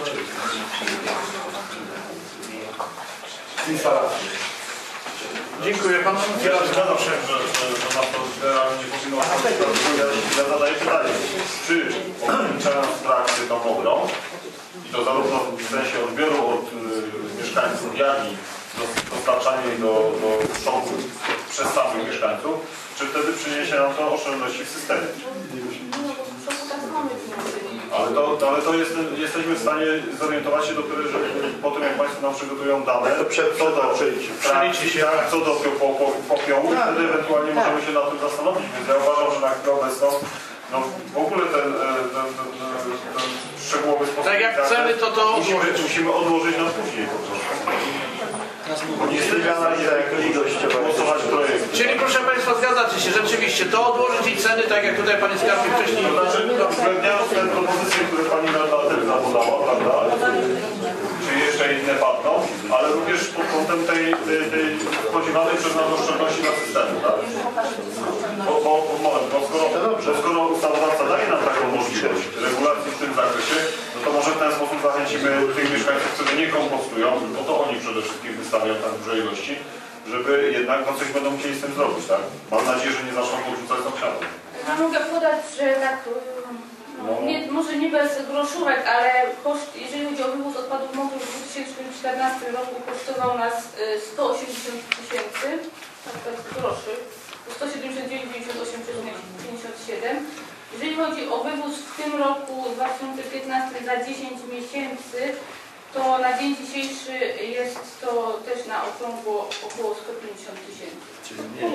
z instalacją. Dziękuję Panu. Ja zgadzam się, że, że, że na to generalnie nie powinno być. Ja, ja zadaję pytanie, czy ograniczając trakcję tą ogrą, i to zarówno w sensie odbioru od y, mieszkańców, jak i dostarczania jej do, do szoku przez samych mieszkańców, czy wtedy przyniesie nam to oszczędności w systemie? No bo w szoku tak mamy finansowanie. Ale to, ale to jest, jesteśmy w stanie zorientować się dopiero, że po tym jak Państwo nam przygotują dane, To prze- co do przeliczy. frakcji, tak, co do po, po, popiołu, wtedy ewentualnie możemy się nad tym zastanowić. Więc ja uważam, że na chwilę obecną no, w ogóle ten, ten, ten, ten, ten szczegółowy sposób... Tak jak chcemy, to to musimy, odłożyć. musimy odłożyć na później po prostu. Bo nie jesteśmy w stanie ilościowa. głosować projekt. Czyli proszę Państwa, zgadzacie się, rzeczywiście, to odłożyć i ceny, tak jak tutaj Pani Skarbi wcześniej... To znaczy, uwzględniając te propozycje, które Pani Rada Tylna podała, prawda? Czy jeszcze inne padną, ale również pod kątem tej, tej, tej spodziewanej przez nas oszczędności na systemie, tak? Bo, bo, bo, moment, bo skoro, bo skoro ustawodawca daje nam taką możliwość regulacji w tym zakresie, no to może w ten sposób zachęcimy tych mieszkańców, którzy nie kompostują, bo to oni przede wszystkim wystawiają tak duże ilości, żeby jednak no, coś będą chcieli z tym zrobić, tak? Mam nadzieję, że nie zaczną podrzucać sąsiadom. Ja mogę podać, że tak, No. nie, może nie bez groszówek, ale koszt, jeżeli chodzi o wywóz odpadów mokrych w dwa tysiące czternastym roku kosztował nas y, sto osiemdziesiąt tysięcy, tak, tak groszy, sto siedemdziesiąt dziewięć przecinek pięćdziesiąt osiem przecinek pięćdziesiąt siedem. Jeżeli jeżeli chodzi o wywóz w tym roku dwa tysiące piętnastym za dziesięć miesięcy, to na dzień dzisiejszy jest to też na okrągło około sto pięćdziesiąt tysięcy. Czyli mniej.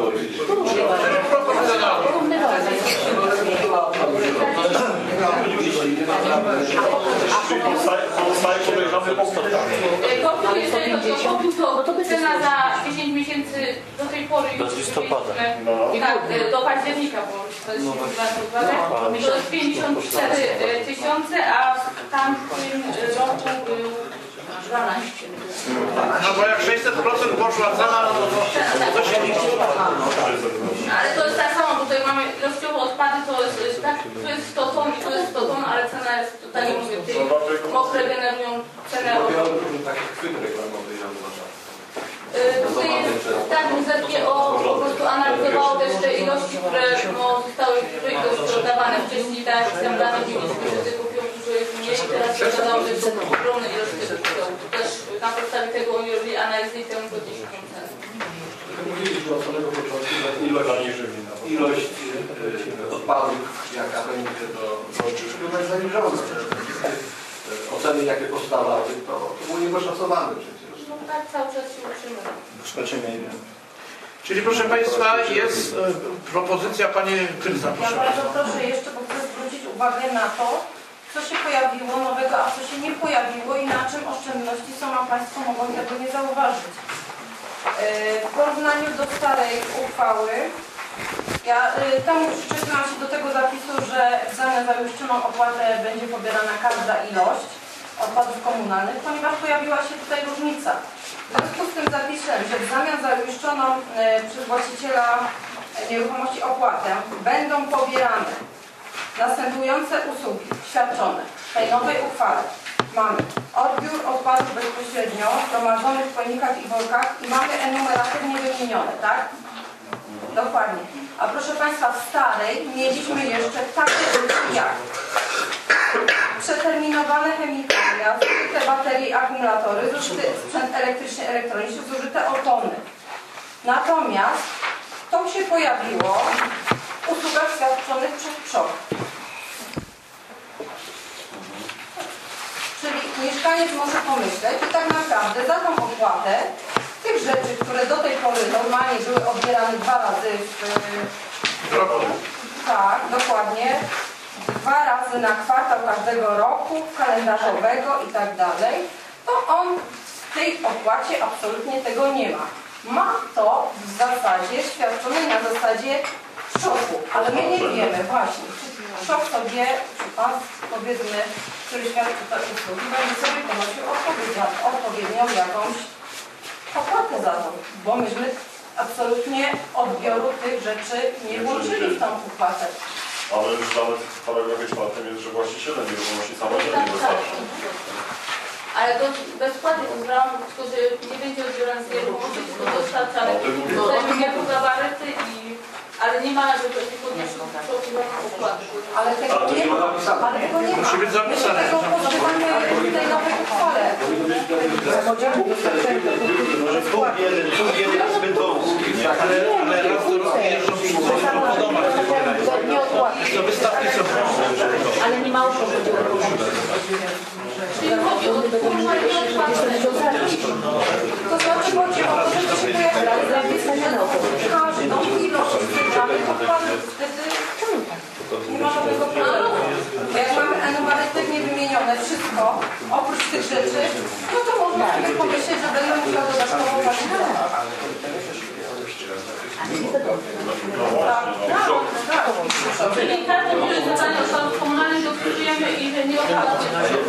Pozostaje podejrzany postęp. Kopiu, jeżeli chodzi o kopiu, to cena za dziesięć miesięcy do tej pory już Do listopada. no. Tak, do października, bo to jest no, to jest pięćdziesiąt cztery tysiące, a w tamtym roku był dwanaście. No bo jak sześćset procent poszła cena, no to to się liczy. Ale to jest tak samo, tutaj mamy ilościowo odpady, to jest, tak, to jest sto ton i to jest sto ton, ale cena jest totalnie, mówię, tej mokre generują cenę od... Taki chwyt reklamowy, ja uważam. Tutaj jest, tak, Muzeum po prostu analizowało też te ilości, które no, zostały duże ilości oddawane wcześniej, tak jak tam dane mieliśmy, że tych kupiłów dużo jest mniej, teraz się okazało, że są ogromne ilości tych kupiłów. To też na podstawie tego oni robili analizę i temu podnieśli cenę. Mówiliśmy od samego początku, że ilość, ilość y, odpadów, jaka będzie do, do przyszłego, jest zaniżona. Oceny, jakie powstawały, to, to było niedoszacowane przecież. No tak, cały czas się utrzymamy. Czyli proszę Państwa, jest e, propozycja Pani Krysa. Ja bardzo proszę jeszcze, bo chcę zwrócić uwagę na to, co się pojawiło nowego, a co się nie pojawiło i na czym oszczędności są, a Państwo mogą tego nie zauważyć. W porównaniu do starej uchwały, ja tam przyczepiłam się do tego zapisu, że w zamian za uiszczoną opłatę będzie pobierana każda ilość odpadów komunalnych, ponieważ pojawiła się tutaj różnica. W związku z tym zapisem, że w zamian za uiszczoną przez właściciela nieruchomości opłatę będą pobierane następujące usługi świadczone w tej nowej uchwale. Mamy odbiór odpadów bezpośrednio gromadzonych w pojemnikach i workach i mamy enumeraty niewymienione, tak? Dokładnie. A proszę Państwa, w starej mieliśmy jeszcze takie usługi jak przeterminowane chemikalia, zużyte baterie i akumulatory, zużyty sprzęt elektryczny, elektroniczny, zużyte opony. Natomiast to się pojawiło w usługach świadczonych przez PSZOK. Czyli mieszkaniec może pomyśleć i tak naprawdę za tą opłatę tych rzeczy, które do tej pory normalnie były odbierane dwa razy w roku, tak, dokładnie, dwa razy na kwartał każdego roku, kalendarzowego i tak dalej, to on w tej opłacie absolutnie tego nie ma. Ma to w zasadzie świadczone na zasadzie szoku, ale my nie wiemy właśnie, czy szok sobie, czy pan, powiedzmy, który świadczy te usługi, będzie sobie ponosił odpowiednią jakąś opłatę za to, bo myśmy absolutnie odbioru tych rzeczy nie włączyli w tą opłatę. Ale już nawet w paragrafie czwartym jest, że właściciele nieruchomości samodzielnie dostarczą. Ale to bezpłatnie to zbrałam, tylko że nie będzie odbierane z nieruchomości, tylko dostarczane. Dostajemy jako gabaryty i... Ale nie ma, żeby nie podnieśli opłaty. Ale tego nie ma. Ale tego nie ma. Musi być zapisane. My tego potrzebujemy w tej nowej uchwale. Może punkt jeden, punkt jeden jest zbyt wąski, nie? Ale, ale raz do roku jeżdżą po domach. To wystawki są. Ale nie ma uszkodzeń. Czyli chodzi o formalnie odpłatę. To znaczy chodzi o to, że się pojawiają każdą ilość wybranych odpadów. Wtedy nie ma żadnego problemu. Bo jak mamy enumeryty niewymienione, wszystko, oprócz tych rzeczy, no to można sobie pomyśleć, że będą musiał dodatkowo płacić. Czyli każde zadanie odpadów komunalnych doksujemy i że nie odpadamy.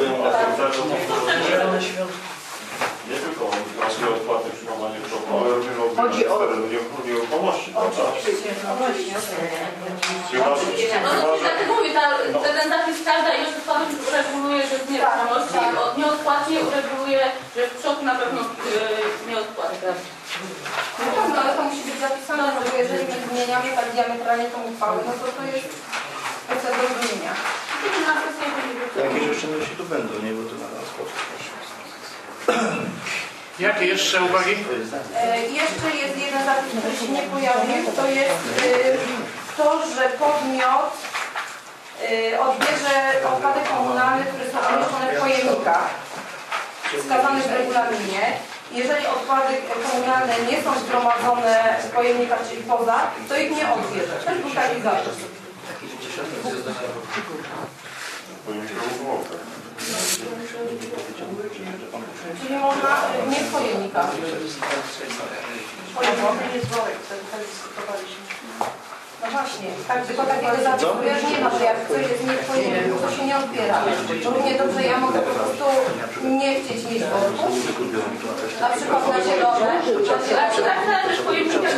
Nie tylko właśnie odpłaty przyjmowanie w szoku, ale również od nieruchomości, prawda? No dlatego mówię, ten zapis każda ilość odpadów ureguluje, że z nieruchomości, nieodpłatnie ureguluje, że w szoku na pewno nieodpłatnie. No tak, no ale to musi być zapisane, no bo jeżeli my zmieniamy tak diametralnie tą uchwałę, no to to jest kwestia do zrozumienia. Jakieś oszczędności tu będą, nie? Bo to na nas kosztuje. Jakie jeszcze uwagi? E, jeszcze jest jeden zapis, który się nie pojawił, to jest e, to, że podmiot odbierze odpady komunalne, które są umieszczone w pojemnikach wskazanych w regulaminie. Jeżeli odpady komunalne nie są zgromadzone w pojemnikach, czyli poza, to ich nie odbierze. Też był taki zapis. Czyli można nie w pojemnikach. Pojemnik jest worek, to dyskutowaliśmy. No właśnie, tak, tylko takiego zapisu już nie ma, że jak coś jest nie w pojemniku, to się nie odbiera. Równie dobrze ja mogę po prostu nie chcieć mieć worku, na przykład na zielone, a czy tak też pojemnika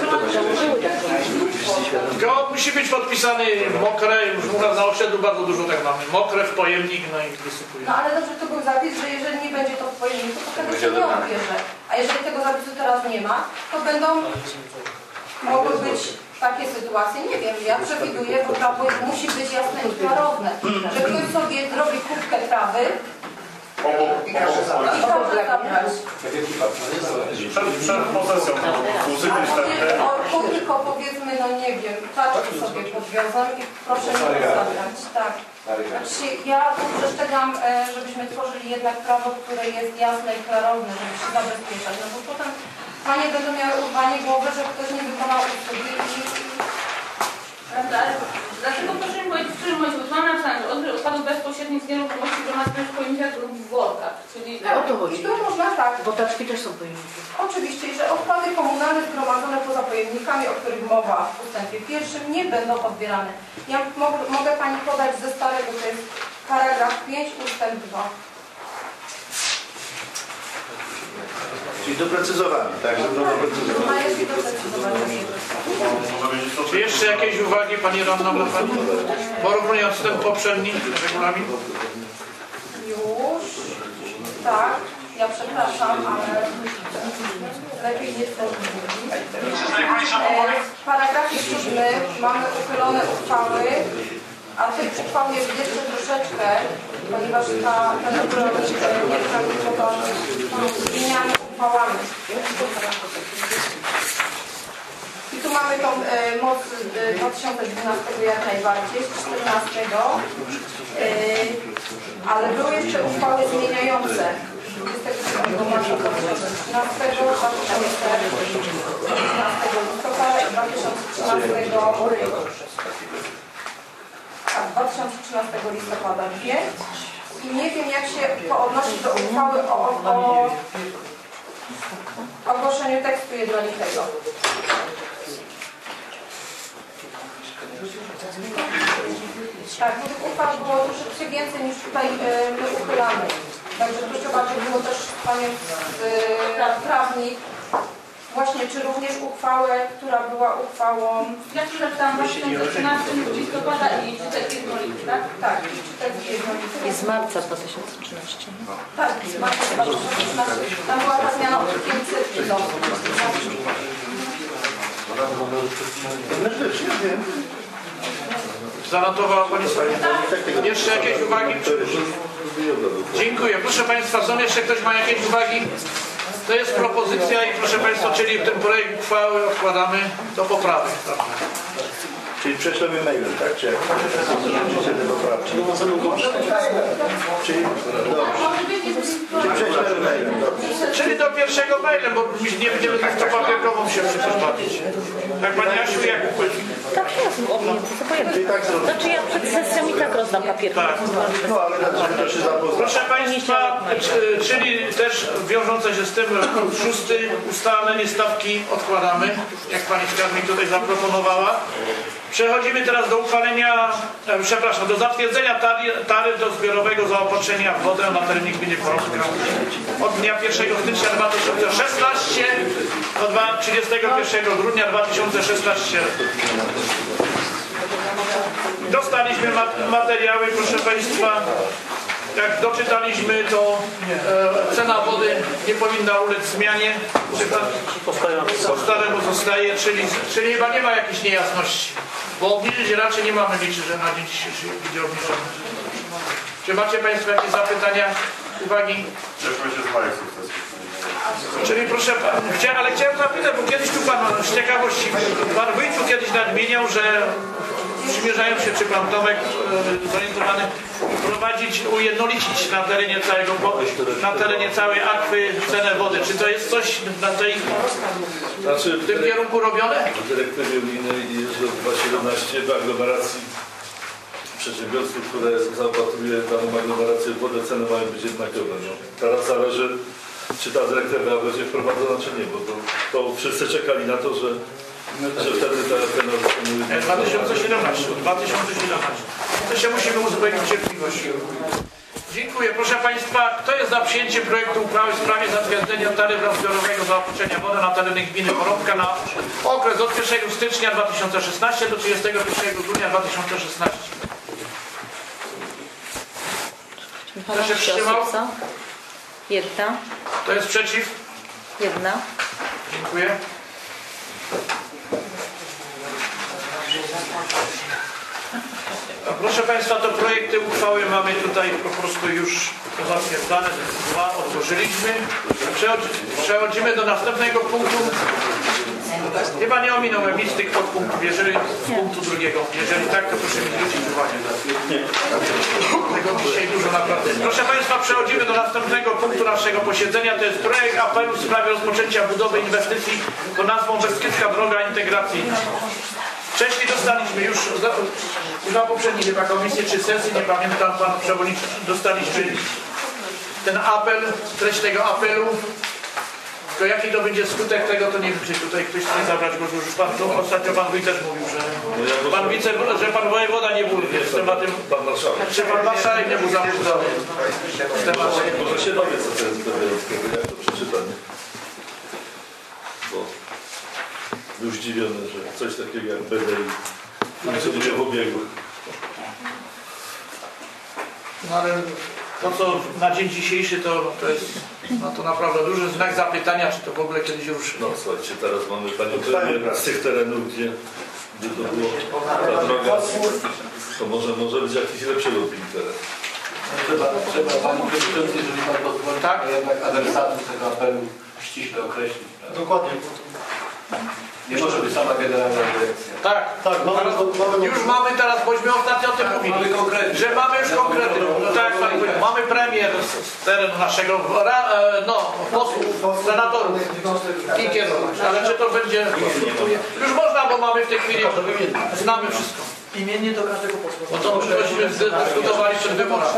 Tylko musi być podpisany mokre, już mówiąc na osiedlu bardzo dużo tak mamy, mokre w pojemnik, no i wysypuje. No ale dobrze, to był zapis, że jeżeli nie będzie to w pojemniku, to tego się nie odbierze. A jeżeli tego zapisu teraz nie ma, to będą mogły być takie sytuacje, nie wiem, ja przewiduję, bo prawo musi być jasne i klarowne, że ktoś sobie zrobi kubkę trawy i każe zabrać. Przed posesją usypić ten... Orku, tylko powiedzmy, no nie wiem, taczki sobie podwiązam i proszę mnie zabrać. Tak. Znaczy, ja tu przestrzegam, żebyśmy tworzyli jednak prawo, które jest jasne i klarowne, żeby się zabezpieczać, no bo potem panie będą miały urwanie głowy, że ktoś nie wykonał usługi i... Prawda? Dlatego proszę mi powiedzieć, w którym momencie, bo tu mam napisane, że odbiór odpadów bezpośrednich z nieruchomości gromadzone w pojemnikach lub w workach, czyli... No, o to chodzi. I tu można tak. Bo taczki też są pojemniki. Oczywiście, że odpady komunalne zgromadzone poza pojemnikami, o których mowa w ustępie pierwszym, nie będą odbierane. Ja mogę, mogę pani podać ze starego, to jest paragraf pięć ustęp dwa. Czyli doprecyzowanie, tak? Żeby to doprecyzowanie. Czy jeszcze jakieś uwagi Pani Radna dla Pani? Porównując ten poprzedni regulamin? Już. Tak. Ja przepraszam, ale lepiej nie w paragrafie siódmym mamy uchylone uchwały, a tych uchwał jest jeszcze troszeczkę, ponieważ ta, ten uchylony nie prawidłowany zmieniamy uchwałami. I tu mamy tą e, moc e, dwa tysiące dwunastego jak najbardziej, z czternastego, e, ale były jeszcze uchwały zmieniające. dwudziestego siódmego marca dwa tysiące trzynastego, dwa tysiące trzynastego listopada i dwa tysiące trzynastego tak, dwa tysiące trzynastego listopada dwie. I nie wiem, jak się to odnosi do uchwały o, o, o ogłoszeniu tekstu jednolitego. Tak, bo tych uchwał było troszeczkę więcej niż tutaj y, my uchylamy. Także tu trzeba by było też panie y, prawnik, właśnie czy również uchwałę, która była uchwałą... Ja tu napisałam dwa tysiące trzynastego listopada i tekst jednolity, tak? Tak, tekst jednolity. I z marca dwa tysiące trzynastego. Tak, z marca dwa tysiące trzynastego. Tam była ta zmiana od pięćset do... Zanotowała Pani sobie? Jeszcze jakieś uwagi? Dziękuję. Proszę Państwa, są jeszcze ktoś ma jakieś uwagi? To jest propozycja i proszę Państwa, czyli ten projekt uchwały odkładamy do poprawy. Czyli prześlemy mailem, tak? Czy jak? Czy te poprawki? Czyli, Czyli prześlemy mailem, dobrze. Czyli do pierwszego mailem, bo nie będziemy tak to papierkową się przecież bawić. Tak Pani Jasiu, jak upłynie? Tak, jasno, co powiem. tak Znaczy ja przed sesją i tak rozdam papier. Tak. No ale dlaczego to się zapoznać? Proszę Państwa, czyli też wiążące się z tym szósty, ustalenie stawki odkładamy, jak Pani Skarbnik tutaj zaproponowała. Przechodzimy teraz do uchwalenia, e, przepraszam, do zatwierdzenia taryf do zbiorowego zaopatrzenia w wodę na terenie gminy Porąbka od dnia pierwszego stycznia dwa tysiące szesnastego do trzydziestego pierwszego grudnia dwa tysiące szesnastego. Dostaliśmy materiały, proszę Państwa. Jak doczytaliśmy, to e, cena wody nie powinna ulec zmianie. Po staremu zostaje, czyli, czyli chyba nie ma jakiejś niejasności. Bo obniżyć raczej nie mamy liczyć, że na dzień dzisiejszy będzie obniżone. Czy macie Państwo jakieś zapytania, uwagi? Cieszmy się z małych sukcesów. Czyli proszę, chcia, ale chciałem zapytać, bo kiedyś tu Pan z ciekawości, Pan Wójtu kiedyś nadmieniał, że przymierzają się, czy pan Tomek e, zorientowany, prowadzić, ujednolicić na terenie całego, na terenie całej akwy cenę wody. Czy to jest coś na tej, znaczy, w tym kierunku robione? W dyrektywie unijnej jest do dwa tysiące siedemnaście w aglomeracji przedsiębiorstw, które zaopatruje daną aglomerację w wodę, ceny mają być jednakowe. No. Teraz zależy, czy ta dyrektywa będzie wprowadzona, czy nie, bo to, to wszyscy czekali na to, że, że wtedy ta cena zostanie... dwa tysiące siedemnaście. dwa tysiące siedemnaście. To się musimy uzupełnić cierpliwością. Dziękuję. Proszę Państwa, kto jest za przyjęciem projektu uchwały w sprawie zatwierdzenia taryf zbiorowego zaopatrzenia wody na terenie gminy Porąbka na okres od pierwszego stycznia dwa tysiące szesnastego do trzydziestego pierwszego grudnia dwa tysiące szesnastego. Kto się wstrzymał? Jedna. Kto jest przeciw? Jedna. Dziękuję. Proszę Państwa, to projekty uchwały mamy tutaj po prostu już zatwierdzane, dwa odłożyliśmy. Przechodzimy do następnego punktu. Chyba nie ominąłem nic z tych podpunktów, jeżeli z punktu drugiego. Jeżeli tak, to proszę mi zwrócić uwagę. Tego dzisiaj dużo naprawdę. Proszę Państwa, przechodzimy do następnego punktu naszego posiedzenia. To jest projekt apelu w sprawie rozpoczęcia budowy inwestycji pod nazwą Beskidzka Droga Integracyjna. Wcześniej dostaliśmy już na poprzedniej chyba komisji czy sesji, nie pamiętam, pan przewodniczący, dostaliśmy ten apel, treść tego apelu. To jaki to będzie skutek tego, to nie wiem, czy tutaj ktoś chce zabrać go, już pan, to ostatnio pan Wójt też mówił, że pan wice, że pan wojewoda nie był z tematem, Pan marszałek. czy pan marszałek nie był zaburzony z tematem. Może się dowie, co to jest dowiadkowe, jak to przeczytam. Bo był zdziwiony, że coś takiego jak B D I funkcjonuje w obiegu. No ale to, co na dzień dzisiejszy, to, to jest no to naprawdę duży znak zapytania, czy to w ogóle kiedyś ruszy. No słuchajcie, teraz mamy panią premier z tych terenów, gdzie, gdzie to było ta droga, to może, może być jakiś lepszy lobbying teren. Trzeba, trzeba Panie Przewodniczący, jeżeli Pan pozwoli, tak? jednak adresatów tego apelu ściśle określić. Prawda? Dokładnie. Nie może być sama generalna dyrekcja. Tak, tak mamy, teraz, mamy, już mamy teraz, bośmy ostatnio o tym tak, mówili, mamy konkrety. że mamy już konkrety. No, tak, pan powiedział, mamy premier z terenu naszego, no, posłów, senatorów i kierować. Ale czy to będzie... Już można, bo mamy w tej chwili, znamy wszystko. Imiennie do każdego posła. O to myśmy dyskutowali przed wyborami.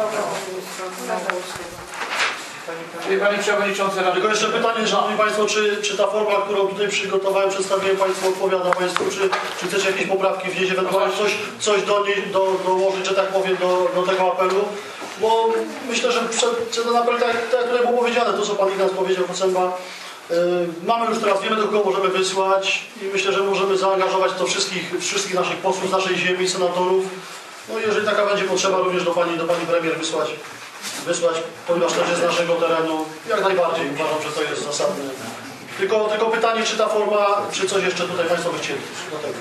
Panie Przewodniczący Rady. Tylko jeszcze pytanie, Szanowni Państwo, czy, czy ta forma, którą tutaj przygotowałem, przedstawiłem Państwu, odpowiada Państwu, czy, czy chcecie jakieś poprawki wnieść, ewentualnie coś, coś do niej do, dołożyć, że tak powiem, do, do tego apelu? Bo myślę, że przed, przed ten apel, tak, tak jak tutaj było powiedziane, to co Pan Ignac powiedział, Kocemba, yy, mamy już teraz, wiemy do kogo możemy wysłać i myślę, że możemy zaangażować to wszystkich, wszystkich naszych posłów z naszej ziemi, senatorów. No i jeżeli taka będzie potrzeba, również do Pani, do pani Premier wysłać. wysłać, ponieważ to jest z naszego terenu, jak najbardziej uważam, że to jest zasadne. Tylko, tylko pytanie, czy ta forma, czy coś jeszcze tutaj Państwo by chcieli do tego?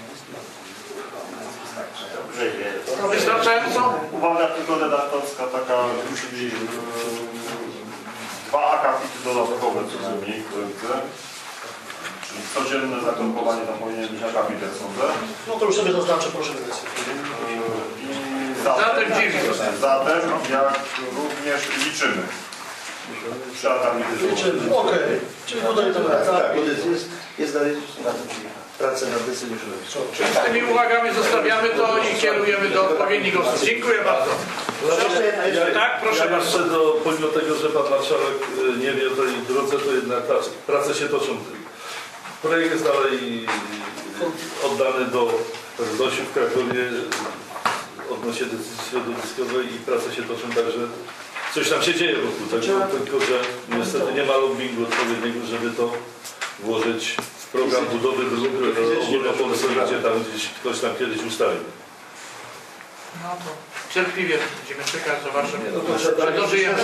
Wystarczająco? Uwaga tylko redaktorska taka, czyli yy, dwa akapity dodatkowe co najmniej, które widzę. Czyli codzienne zakońkowanie tam powinien być akapit, jak sądzę. No to już sobie zaznaczę, proszę bardzo. Zatem, Zatem dziwi. zatem jak również liczymy. Przy akapity Liczymy, okej. Okay. Czyli tutaj to tak, tak, jest, jest dalej na to, czyli pracę nad decyzją. Czyli z tymi uwagami zostawiamy to i kierujemy do odpowiednich osób. Dziękuję bardzo. Ja, tak, proszę ja bardzo. jeszcze do, pomimo tego, że Pan Marszałek nie wie o tej drodze, to jednak ta, prace się toczą. Projekt jest dalej oddany do Zosiu w Krakowie odnośnie decyzji środowiskowej i prace się toczą, także coś tam się dzieje wokół tego, tylko że niestety nie ma lobbingu odpowiedniego, żeby to włożyć w program budowy dróg ogólnopolskiego, gdzie tam gdzieś ktoś tam kiedyś ustalił. No to cierpliwie będziemy czekać, zobaczymy, No to że dożyjemy.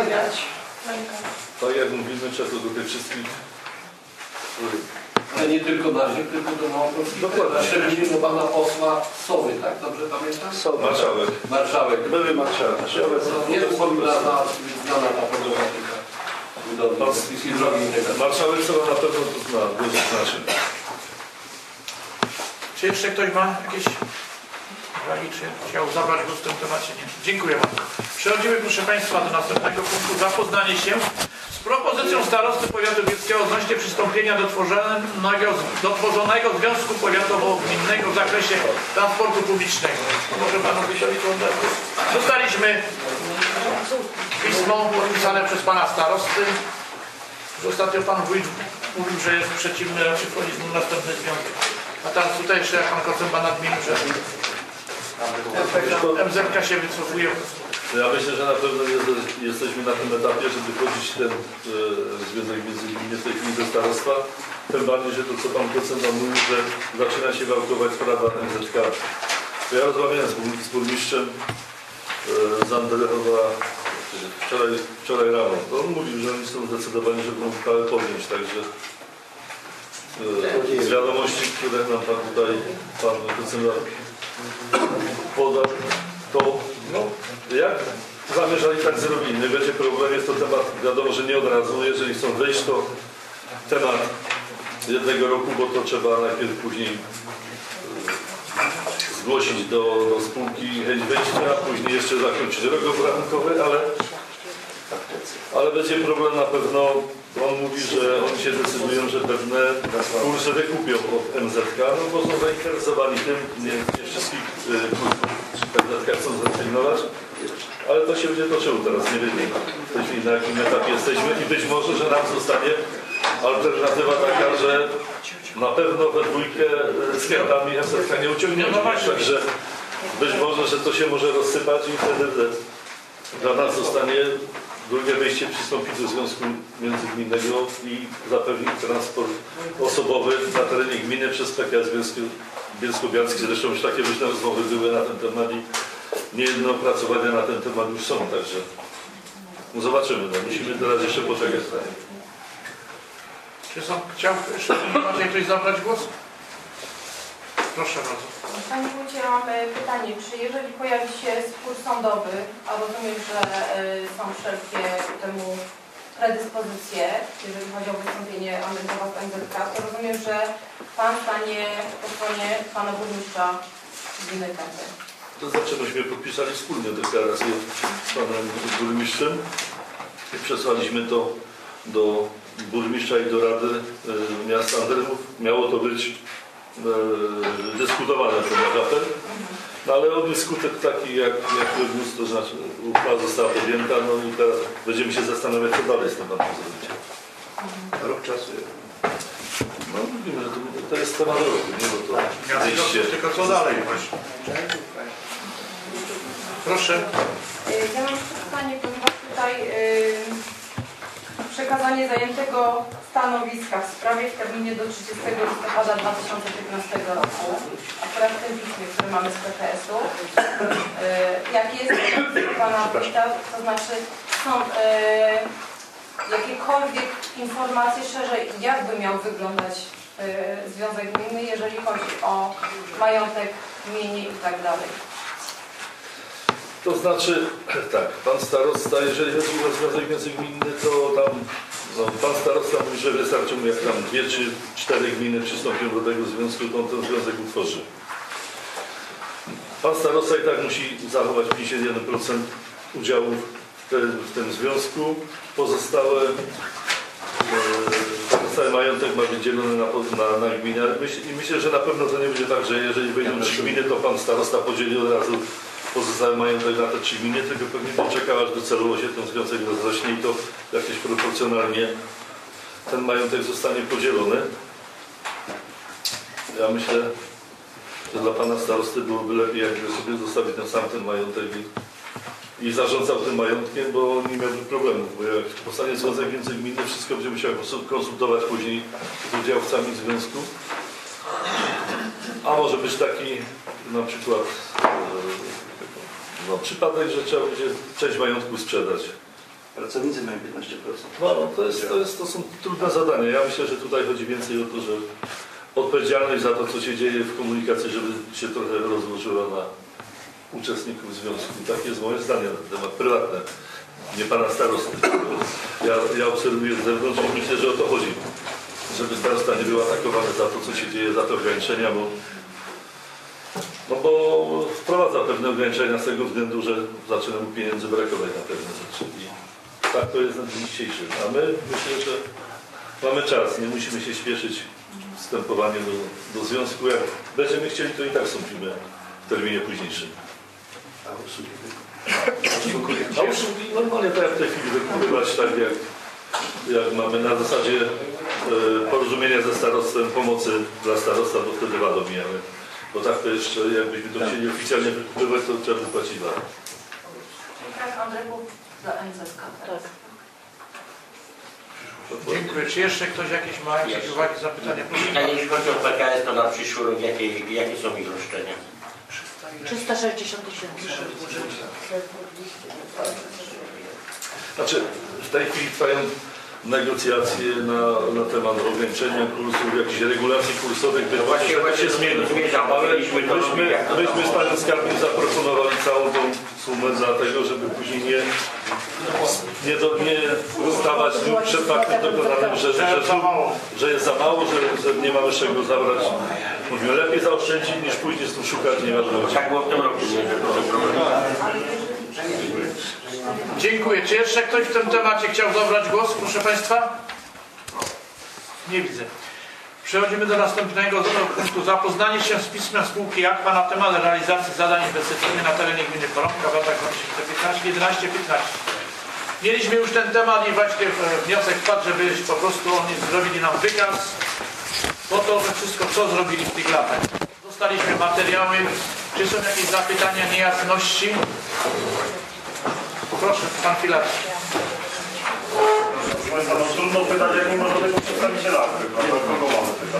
Tak jak mówimy, trzeba to do tych wszystkich. Ale nie tylko na ziemi, tylko do Małopolski. Dokładnie. Szczególnie do Pana posła Sowy, tak? Dobrze pamiętam? Marszałek. Marszałek. Były marszałek. Nie wspomina na znana ta problematyka budowy inwestycji drogi integracyjnej. Marszałek Sowa na pewno to zna, dużo znaczy. Czy jeszcze ktoś ma jakieś Czy chciał zabrać głos w tym temacie? Nie. Dziękuję bardzo. Przechodzimy, proszę Państwa, do następnego punktu. Zapoznanie się z propozycją starosty powiatu bielskiego odnośnie przystąpienia do tworzonego, do tworzonego Związku Powiatowo-Gminnego w zakresie transportu publicznego. Może Panu Wysiowi to oddać? Dostaliśmy pismo podpisane przez Pana starosty. Ostatnio Pan Wójt mówił, że jest przeciwny, raczej wchodzi w następny związek. A teraz tutaj jeszcze jak Pan Kocyba nadmienił, że M Z K się wycofuje. Ja myślę, że na pewno jest, jesteśmy na tym etapie, żeby wchodzić ten e, związek między innymi w tej chwili do starostwa. Tym bardziej, że to co Pan Kocyba mówił, że zaczyna się wałkować sprawa M Z K. Ja rozmawiałem z, z burmistrzem e, z Anderlechowa wczoraj, wczoraj rano. To on mówił, że oni są zdecydowani, żeby tę uchwałę podjąć, także e, z wiadomości, które nam Pan tutaj Pan Kocyba podał, to no, jak zamierzali, tak zrobili. Nie będzie problem, jest to temat, wiadomo, że nie od razu. Jeżeli chcą wejść, to temat jednego roku, bo to trzeba najpierw później zgłosić do, do spółki chęć wejścia, a później jeszcze zakończyć rok obrachunkowy, ale, ale będzie problem na pewno. On mówi, że oni się decydują, że pewne kursy wykupią od M Z K, no bo są zainteresowani tym, nie, nie wszystkich M Z K chcą zatrzymować, ale to się będzie toczyło teraz, nie wiemy w tej chwili na jakim etapie jesteśmy i być może, że nam zostanie alternatywa taka, że na pewno we dwójkę z chętami M Z K nie uciągniemy, także być może, że to się może rozsypać i wtedy dla nas zostanie drugie wejście przystąpi do Związku Międzygminnego i zapewni transport osobowy na terenie gminy przez P K S Bielsko-Bialski. Zresztą już takie różne rozmowy były na ten temat i niejedno opracowania na ten temat już są, także no zobaczymy. No, musimy teraz jeszcze poczekać. Czy są, chciał jeszcze ktoś zabrać głos? Proszę bardzo. Panie Wójcie, ja mam pytanie, czy jeżeli pojawi się spór sądowy, a rozumiem, że y, są wszelkie ku temu predyspozycje, jeżeli chodzi o wystąpienie Anderlechowa z M Z K, to rozumiem, że Pan stanie po stronie Pana Burmistrza gminy Kępy. To znaczy, myśmy podpisali wspólnie deklarację z Panem Burmistrzem i przesłaliśmy to do Burmistrza i do Rady y, Miasta Anderlechów. Miało to być e, dyskutowane ten apel, no ale odniósł skutek taki, jak, jak odniósł, to znaczy uchwała została podjęta, no i teraz będziemy się zastanawiać, co dalej z tym pan zrobić. Rok czasu. No mówimy, że to, to jest temat roku, nie? Bo to ja wyjście. Tylko co dalej właśnie? Proszę. Ja mam jeszcze pytanie, ponieważ tutaj yy, przekazanie zajętego stanowiska w sprawie w terminie do trzydziestego listopada dwa tysiące piętnastego roku, akurat w tym piśmie, które mamy z P K S-u, yy, jaki jest Pana wójta, to znaczy są yy, jakiekolwiek informacje szerzej, jakby miał wyglądać yy, związek gminny, jeżeli chodzi o majątek, mienie i tak dalej. To znaczy, tak, pan starosta, jeżeli chodzi o związek międzygminny, to tam, no, pan starosta mówi, że wystarczy mu, jak tam dwie czy cztery gminy przystąpią do tego związku, to on ten związek utworzy. Pan starosta i tak musi zachować pięćdziesiąt jeden procent udziału w, te, w tym związku. Pozostałe, e, pozostały majątek ma być dzielony na, na, na gminę. Myśl, I myślę, że na pewno to nie będzie tak, że jeżeli wejdą trzy gminy, to pan starosta podzieli od razu pozostały majątek na te trzy gminy, tylko pewnie poczekał, aż docelowo się ten związek rozrośnie i to jakieś proporcjonalnie ten majątek zostanie podzielony. Ja myślę, że dla pana starosty byłoby lepiej, jakby sobie zostawić ten sam ten majątek i, i zarządzał tym majątkiem, bo nie miałby problemów, bo jak powstanie związek międzygminny, wszystko będzie musiał konsultować później z udziałowcami związku. A może być taki na przykład no, przypadek, że trzeba będzie część majątku sprzedać. Pracownicy mają piętnaście procent. No, no to, jest, to, jest, to są trudne zadania. Ja myślę, że tutaj chodzi więcej o to, że odpowiedzialność za to, co się dzieje w komunikacji, żeby się trochę rozłożyła na uczestników związku. Tak jest moje zdanie na ten temat prywatne, nie pana starosty. Ja, ja obserwuję z zewnątrz i myślę, że o to chodzi. Żeby starosta nie był atakowany za to, co się dzieje, za te ograniczenia, bo No bo wprowadza pewne ograniczenia z tego względu, że zaczyna mu pieniędzy brakować na pewne rzeczy. I tak to jest na dzień dzisiejszy. A my myślę, że mamy czas, nie musimy się śpieszyć z wstępowaniem do, do związku. Jak będziemy chcieli, to i tak wstąpimy w terminie późniejszym. A usługi normalnie tak jak w tej chwili wykonywać, tak jak, jak mamy na zasadzie e, porozumienia ze starostwem pomocy dla starostwa, bo wtedy wadą mijamy. Bo tak to jeszcze, jakbyśmy to chcieli oficjalnie wykupywać, to trzeba by płacić wadą. Dla N Z K. Tak. Dziękuję. Czy jeszcze ktoś jakieś ma jakieś uwagi, zapytania? A jeśli chodzi o P K S, to na przyszły rok jakie, jakie są ich roszczenia? trzysta sześćdziesiąt tysięcy. Znaczy, w tej chwili trwają negocjacje na, na temat ograniczenia kursów, jakichś regulacji kursowych, być no właśnie, może się zmieni. Ale myśmy, myśmy z panem skarbnik zaproponowali całą tą sumę dlatego, żeby później nie, nie, do, nie stawać przed faktem dokonanym, że, że, że, że jest za mało, że, że nie mamy z czego zabrać. Mówimy, lepiej zaoszczędzić niż później z tym szukać, nie wiadomo. Tak było w tym roku. Dziękuję. Czy jeszcze ktoś w tym temacie chciał zabrać głos, proszę Państwa? Nie widzę. Przechodzimy do następnego punktu. Zapoznanie się z pismem spółki Aqua na temat realizacji zadań inwestycyjnych na terenie gminy Porąbka w latach dwa tysiące piętnaście jedenaście piętnaście. Mieliśmy już ten temat i właśnie wniosek padł, żeby po prostu oni zrobili nam wykaz po to, że wszystko co zrobili w tych latach. Dostaliśmy materiały. Czy są jakieś zapytania, niejasności? Proszę, pan Filarz. Proszę Państwa, no trudno pytać, jak nie ma żadnego przedstawiciela, prawda? Kogo mamy pytać?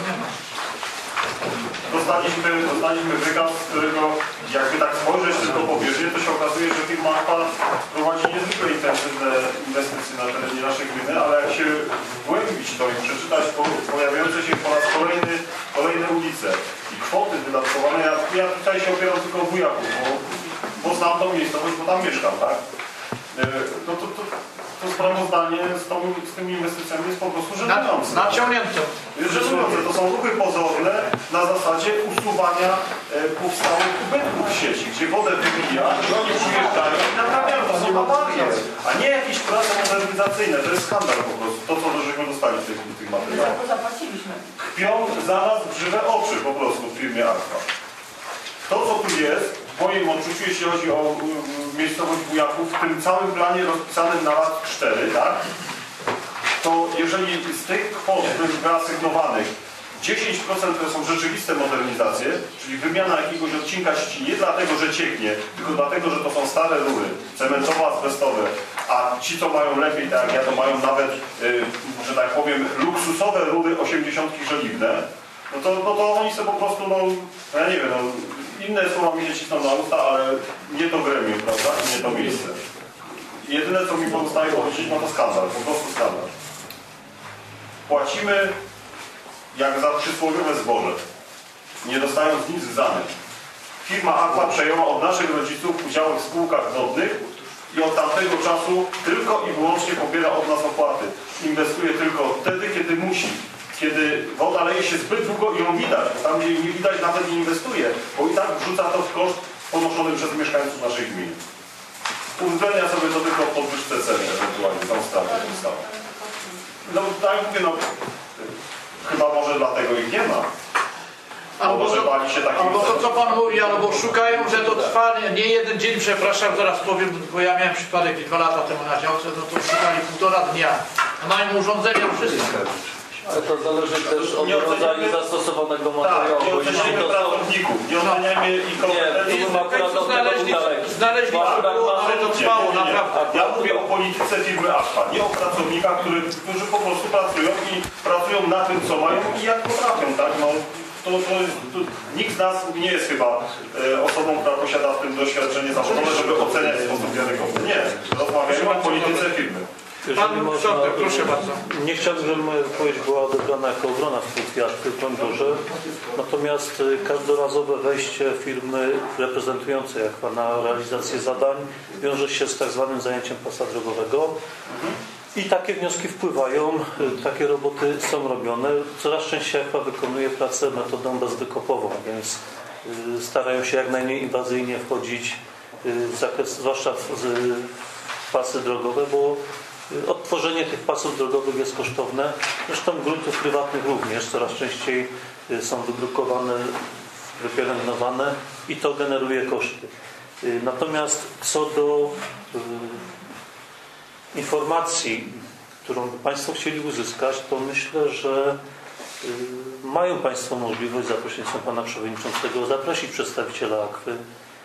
Dostaliśmy, dostaliśmy wykaz, z którego jakby tak spojrzeć tylko powierzchnię, to się okazuje, że firma Aqua prowadzi niezwykle intensywne inwestycje na terenie naszej gminy, ale jak się wgłębić to i przeczytać po, pojawiające się po raz kolejny kolejne ulice i kwoty wydatkowane, ja, ja tutaj się opieram tylko o wujaków, bo, bo znam tą miejscowość, bo tam mieszkam, tak? No to, to, to sprawozdanie z, tą, z tymi inwestycjami jest po prostu żenujące. Naciągnięte. Jest żenujące. To są ruchy pozorne na zasadzie usuwania e, powstałych ubytków w sieci, gdzie wodę wybija i oni przyjeżdżają i naprawiają. To są awarie, a nie jakieś prace modernizacyjne. To jest skandal po prostu. To, co żeśmy dostali w tych, w tych materiałach. To zapłaciliśmy. Kpią za nas w żywe oczy po prostu w firmie Aqua. To, co tu jest, w moim odczuciu, jeśli chodzi o y, miejscowość Wujaków, w tym całym planie rozpisanym na lat cztery, tak? To jeżeli z tych kwot wyasygnowanych dziesięć procent to są rzeczywiste modernizacje, czyli wymiana jakiegoś odcinka ści nie dlatego, że cieknie, tylko dlatego, że to są stare rury, cementowo-azbestowe, a ci, co mają lepiej, tak jak ja, to mają nawet, y, że tak powiem, luksusowe rury osiemdziesiątki żeliwne, no to, no to oni sobie po prostu, no, ja nie wiem, no, inne słowa mi się cisną na usta, ale nie to gremium, prawda? I nie to miejsce. Jedyne, co mi pozostaje powiedzieć, no to skandal, po prostu skandal. Płacimy jak za przysłowiowe zboże, nie dostając nic w zamian. Firma Aqua przejęła od naszych rodziców udziały w spółkach wodnych i od tamtego czasu tylko i wyłącznie pobiera od nas opłaty. Inwestuje tylko wtedy, kiedy musi. Kiedy woda leje się zbyt długo i ją widać, bo tam, gdzie nie widać, nawet nie inwestuje, bo i tak wrzuca to w koszt ponoszony przez mieszkańców naszej gminy. Uwzględnia sobie to tylko w podwyżce ceny, ewentualnie tą stratę powstała. No tak mówię, no chyba może dlatego ich nie ma. Albo, może to, bali się takim albo to, co Pan mówi, albo szukają, że to trwa nie, nie jeden dzień, przepraszam, zaraz powiem, bo ja miałem przypadek dwa lata temu na działce, no to szukali półtora dnia. Mają urządzenia, wszystko. Ale to zależy też od rodzaju zastosowanego materiału. Tak, nie oceniajmy to pracowników, nie oceniajmy i kompetencji. Nie, tu akurat znaleźli, znaleźli ale to trwało naprawdę. Ja mówię o polityce firmy Aqua, nie o pracownikach, który, którzy po prostu pracują i pracują na tym, co mają i jak potrafią, tak? No, to, to, to, nikt z nas nie jest chyba e, osobą, która posiada w tym doświadczenie zawodowe, żeby oceniać w sposób wiarygodny. Nie, rozmawiamy o polityce firmy. Pan można, proszę bardzo. Nie chciałbym, żeby moja wypowiedź była odebrana jako obrona spółki Aqua, broń Boże. Natomiast każdorazowe wejście firmy reprezentującej Aqua na realizację zadań wiąże się z tak zwanym zajęciem pasa drogowego. I takie wnioski wpływają, takie roboty są robione. Coraz częściej Aqua wykonuje pracę metodą bezwykopową, więc starają się jak najmniej inwazyjnie wchodzić w zakres, zwłaszcza w, w pasy drogowe, bo odtworzenie tych pasów drogowych jest kosztowne. Zresztą gruntów prywatnych również coraz częściej są wydrukowane, wypielęgnowane i to generuje koszty. Natomiast co do informacji, którą by Państwo chcieli uzyskać, to myślę, że mają Państwo możliwość za pośrednictwem Pana Przewodniczącego zaprosić przedstawiciela Akwy,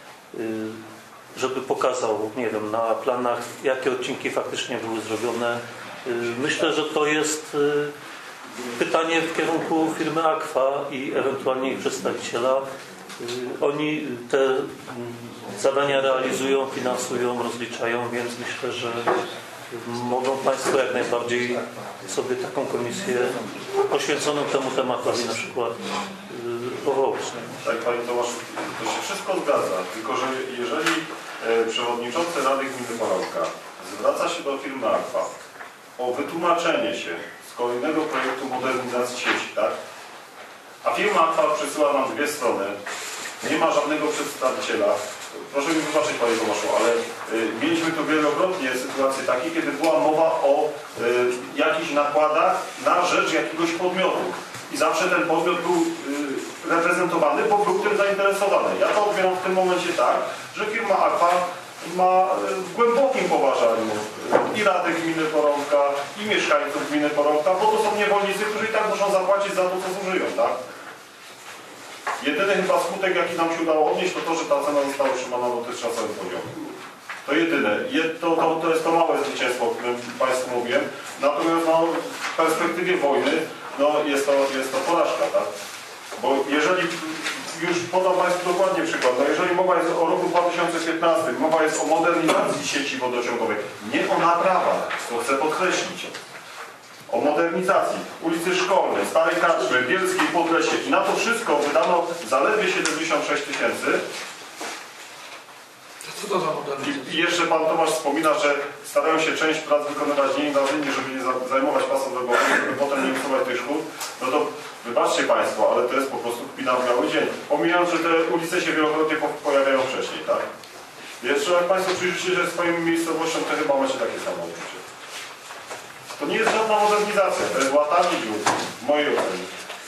żeby pokazał, nie wiem, na planach, jakie odcinki faktycznie były zrobione. Myślę, że to jest pytanie w kierunku firmy Akwa i ewentualnie ich przedstawiciela. Oni te zadania realizują, finansują, rozliczają, więc myślę, że mogą Państwo jak najbardziej sobie taką komisję poświęconą temu tematowi na przykład powołać. Tak, Panie Tomaszu, to się wszystko zgadza, tylko że jeżeli przewodniczący Rady Gminy Porąbka zwraca się do firmy Akwa o wytłumaczenie się z kolejnego projektu modernizacji sieci, tak? A firma Akwa przysyła nam dwie strony, nie ma żadnego przedstawiciela. Proszę mi wybaczyć, Panie Tomaszu, ale y, mieliśmy tu wielokrotnie sytuacje takie, kiedy była mowa o y, jakichś nakładach na rzecz jakiegoś podmiotu. I zawsze ten podmiot był y, reprezentowany, bo był tym zainteresowany. Ja to odbieram w tym momencie tak, że firma Akwa ma w głębokim poważaniu i Radę Gminy Porąbka, i mieszkańców Gminy Porąbka, bo to są niewolnicy, którzy i tak muszą zapłacić za to, co zużyją, tak? Jedyny chyba skutek, jaki nam się udało odnieść, to to, że ta cena została utrzymana dotychczasowym poziomie. To jedyne. To, to, to jest to małe zwycięstwo, o którym Państwu mówiłem. Natomiast no, w perspektywie wojny no, jest, to, jest to porażka, tak? Bo jeżeli, już podam Państwu dokładnie przykład, no jeżeli mowa jest o roku dwa tysiące piętnastym, mowa jest o modernizacji sieci wodociągowej, nie o naprawach, to chcę podkreślić. O modernizacji ulicy Szkolnej, Starej Karczmy, Bielskiej, Podlesie i na to wszystko wydano zaledwie siedemdziesiąt sześć tysięcy. Co to za modernizacja? I jeszcze Pan Tomasz wspomina, że starają się część prac wykonywać nieinwazyjnie, żeby nie zajmować pasem drogowym, żeby potem nie usuwać tych szkód. No to wybaczcie Państwo, ale to jest po prostu kpina w biały dzień. Pomijając, że te ulice się wielokrotnie pojawiają wcześniej, tak? Jeszcze jak Państwo przyjrzycie się swoim miejscowościom, to chyba macie takie samo uczucie. To nie jest żadna modernizacja, to jest łatanie dziur, w mojej ocenie.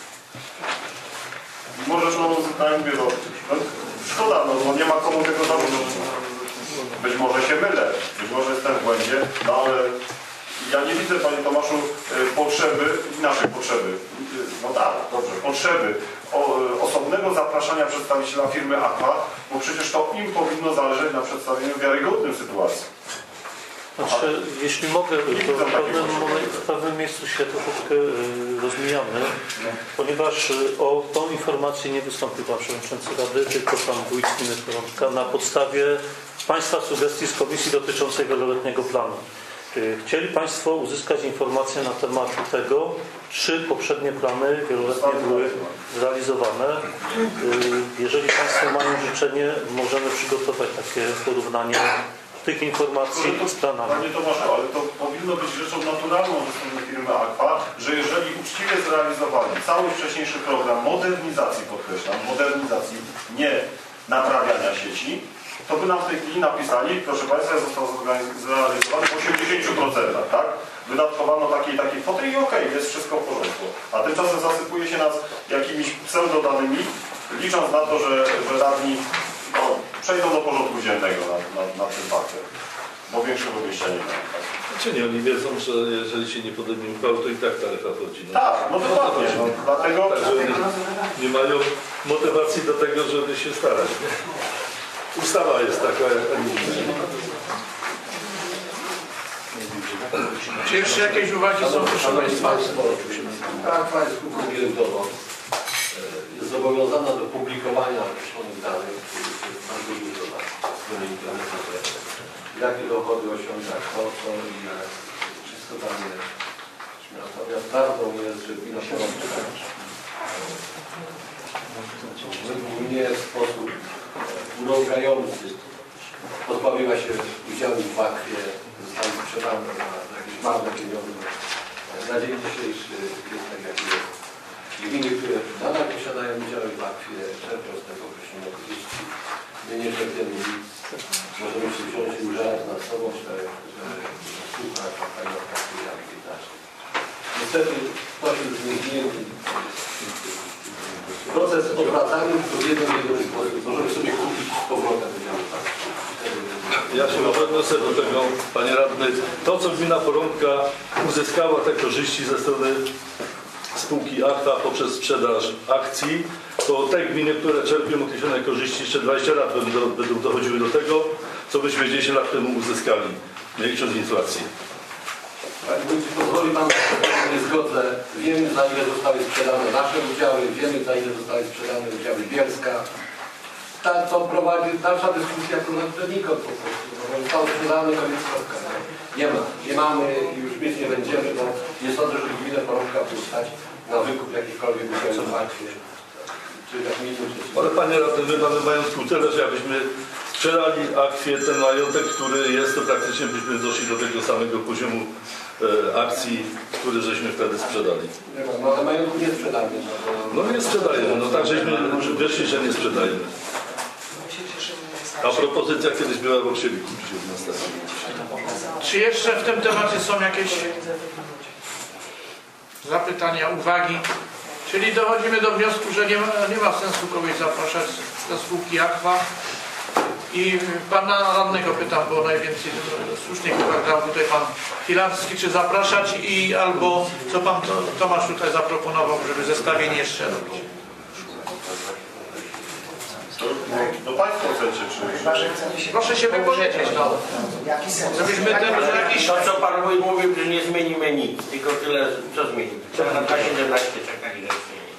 Może, no, tak jak mówię, no, no, szkoda, no, no nie ma komu tego zarzucić. Być może się mylę, być może jestem w błędzie, no ale ja nie widzę, Panie Tomaszu, potrzeby, naszej potrzeby, no tak, dobrze, potrzeby o, osobnego zapraszania przedstawiciela firmy Akwa, bo przecież to im powinno zależeć na przedstawieniu wiarygodnym sytuacji. Znaczy, jeśli mogę, to w pewnym, w pewnym miejscu się troszeczkę rozmijamy, ponieważ o tą informację nie wystąpił Pan Przewodniczący Rady, tylko Pan Wójt Gminy Porąbka na podstawie Państwa sugestii z komisji dotyczącej wieloletniego planu. Chcieli Państwo uzyskać informacje na temat tego, czy poprzednie plany wieloletnie były zrealizowane. Jeżeli Państwo mają życzenie, możemy przygotować takie porównanie tych informacji z planami. Panie Tomaszu, ale to powinno być rzeczą naturalną ze strony firmy Akwa, że jeżeli uczciwie zrealizowali cały wcześniejszy program modernizacji, podkreślam, modernizacji, nie naprawiania sieci, to by nam w tej chwili napisali, proszę Państwa, został zrealizowany w osiemdziesięciu procentach, tak? Wydatkowano takiej takiej kwoty i okej, okay, jest wszystko w porządku. A tymczasem zasypuje się nas jakimiś pseudodanymi, licząc na to, że, że radni no, przejdą do porządku dziennego nad, nad, nad tym faktem. Bo większego wyjścia nie ma. Tak? Czy nie, oni wiedzą, że jeżeli się nie podejmie uchwały, to i tak taryfa wchodzi. No. Tak, no dokładnie. No, dlatego... Tak, że oni nie mają motywacji do tego, żeby się starać. Nie? Ustawa jest taka, a nie inna. Czy jeszcze jakieś uwagi są, proszę Państwa? Akwa jest spółką giełdową. Jest zobowiązana do publikowania określonych danych, które jest bardzo dużo na stronie internetowej. Jakie dochody osiąga kto, ile, wszystko tam jest. Natomiast prawdą jest, że gmina Porąbka nie w sposób urągający pozbawiła się udziału w akwie, zostały sprzedane na, na jakieś marne pieniądze. Na dzień dzisiejszy jest tak jak jest. Gminy, które nadal posiadają udziały w akwie, czerpią z tego określone korzyści. My nie czerpiemy nic. Możemy się wziąć i użalać nad sobą, że, że spółka fajna traktuje, ale inaczej. Niestety to się zmieniło. Proces odwracamy tylko w jeden, jeden sposób. Możemy sobie kupić z powrotem udziały w akwie. Ja się odniosę do tego, panie radny. To, co gmina Porąbka uzyskała te korzyści ze strony spółki Akta poprzez sprzedaż akcji, to te gminy, które czerpią określone korzyści, jeszcze dwadzieścia lat będą, będą dochodziły do tego, co myśmy dziesięć lat temu uzyskali, nie licząc inflacji. Panie Wójcie, pozwoli Pan, że nie zgodzę. Wiemy, za ile zostały sprzedane nasze udziały, wiemy, za ile zostały sprzedane udziały Bielska. Ta, to prowadzi, dalsza dyskusja prowadzi znikąd po prostu. No, zostało sprzedane, koniec kropka. Nie ma, nie mamy i już mieć nie będziemy, bo nie sądzę, że gminę Porąbka stać na wykup jakichkolwiek udziałów w akcie. Ale panie radny, my mamy majątku tyle, że jakbyśmy sprzedali akwie, ten majątek, który jest, to praktycznie byśmy doszli do tego samego poziomu e, akcji, który żeśmy wtedy sprzedali. No ale majątku nie sprzedamy. No nie sprzedajemy, no tak żeśmy wyszli, że nie sprzedajemy. A propozycja kiedyś była, bo chcieli kupić jednostronnie. Czy jeszcze w tym temacie są jakieś zapytania, uwagi? Czyli dochodzimy do wniosku, że nie ma, nie ma sensu kogoś zapraszać do spółki Akwa. I pana radnego pytam, bo najwięcej słusznych uwag dał tutaj pan Filarski, czy zapraszać i albo co pan Tomasz tutaj zaproponował, żeby zestawienie jeszcze robić. No Państwo chcecie, czy... Proszę się wypowiedzieć, no. Żebyśmy ten, że jakiś... To, co Pan mój mówił, że nie zmienimy nic, tylko tyle, co zmienimy. Trzeba na dwa tysiące siedemnaście czekali, że zmieni.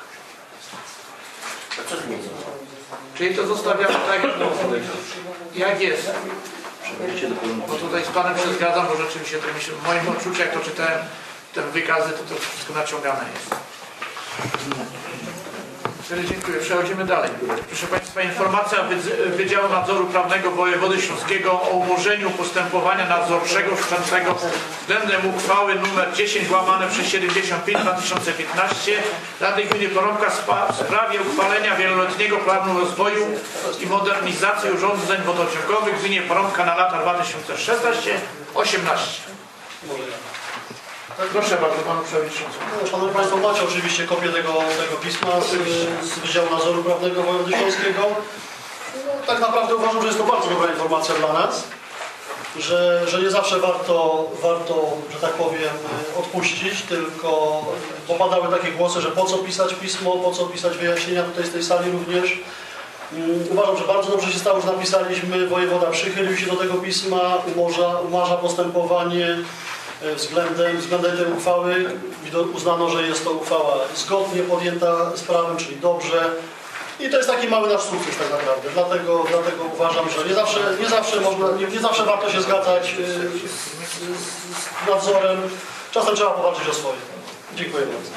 To co zmienimy? Czyli to zostawiamy tak, jak jest. Bo tutaj z panem się zgadzam, bo rzeczywiście to mi się, w moim odczuciu, jak to czytałem, te wykazy, to to wszystko naciągane jest. Dziękuję. Przechodzimy dalej. Proszę Państwa, informacja Wydziału Nadzoru Prawnego Wojewody Śląskiego o umorzeniu postępowania nadzorczego wszczętego względem uchwały nr dziesięć łamane przez siedemdziesiąt pięć dwa tysiące piętnaście Rady Gminy Porąbka w sprawie uchwalenia wieloletniego planu rozwoju i modernizacji urządzeń wodociągowych w gminie Porąbka na lata dwa tysiące szesnaście do osiemnaście. Proszę bardzo, panu przewodniczącemu. No, szanowni Państwo, macie oczywiście kopię tego, tego pisma z, z Wydziału Nadzoru Prawnego Wojewody Śląskiego. No, tak naprawdę uważam, że jest to bardzo dobra informacja dla nas, że, że nie zawsze warto, warto, że tak powiem, odpuścić, tylko popadały takie głosy, że po co pisać pismo, po co pisać wyjaśnienia tutaj z tej sali również. Uważam, że bardzo dobrze się stało, że napisaliśmy, wojewoda przychylił się do tego pisma, umarza, umarza postępowanie względem, względem tej uchwały. Uznano, że jest to uchwała zgodnie podjęta z prawem, czyli dobrze. I to jest taki mały nasz sukces tak naprawdę. Dlatego, dlatego uważam, że nie zawsze, nie, zawsze można, nie, nie zawsze warto się zgadzać z, z nadzorem. Czasem trzeba powalczyć o swoje. Dziękuję bardzo.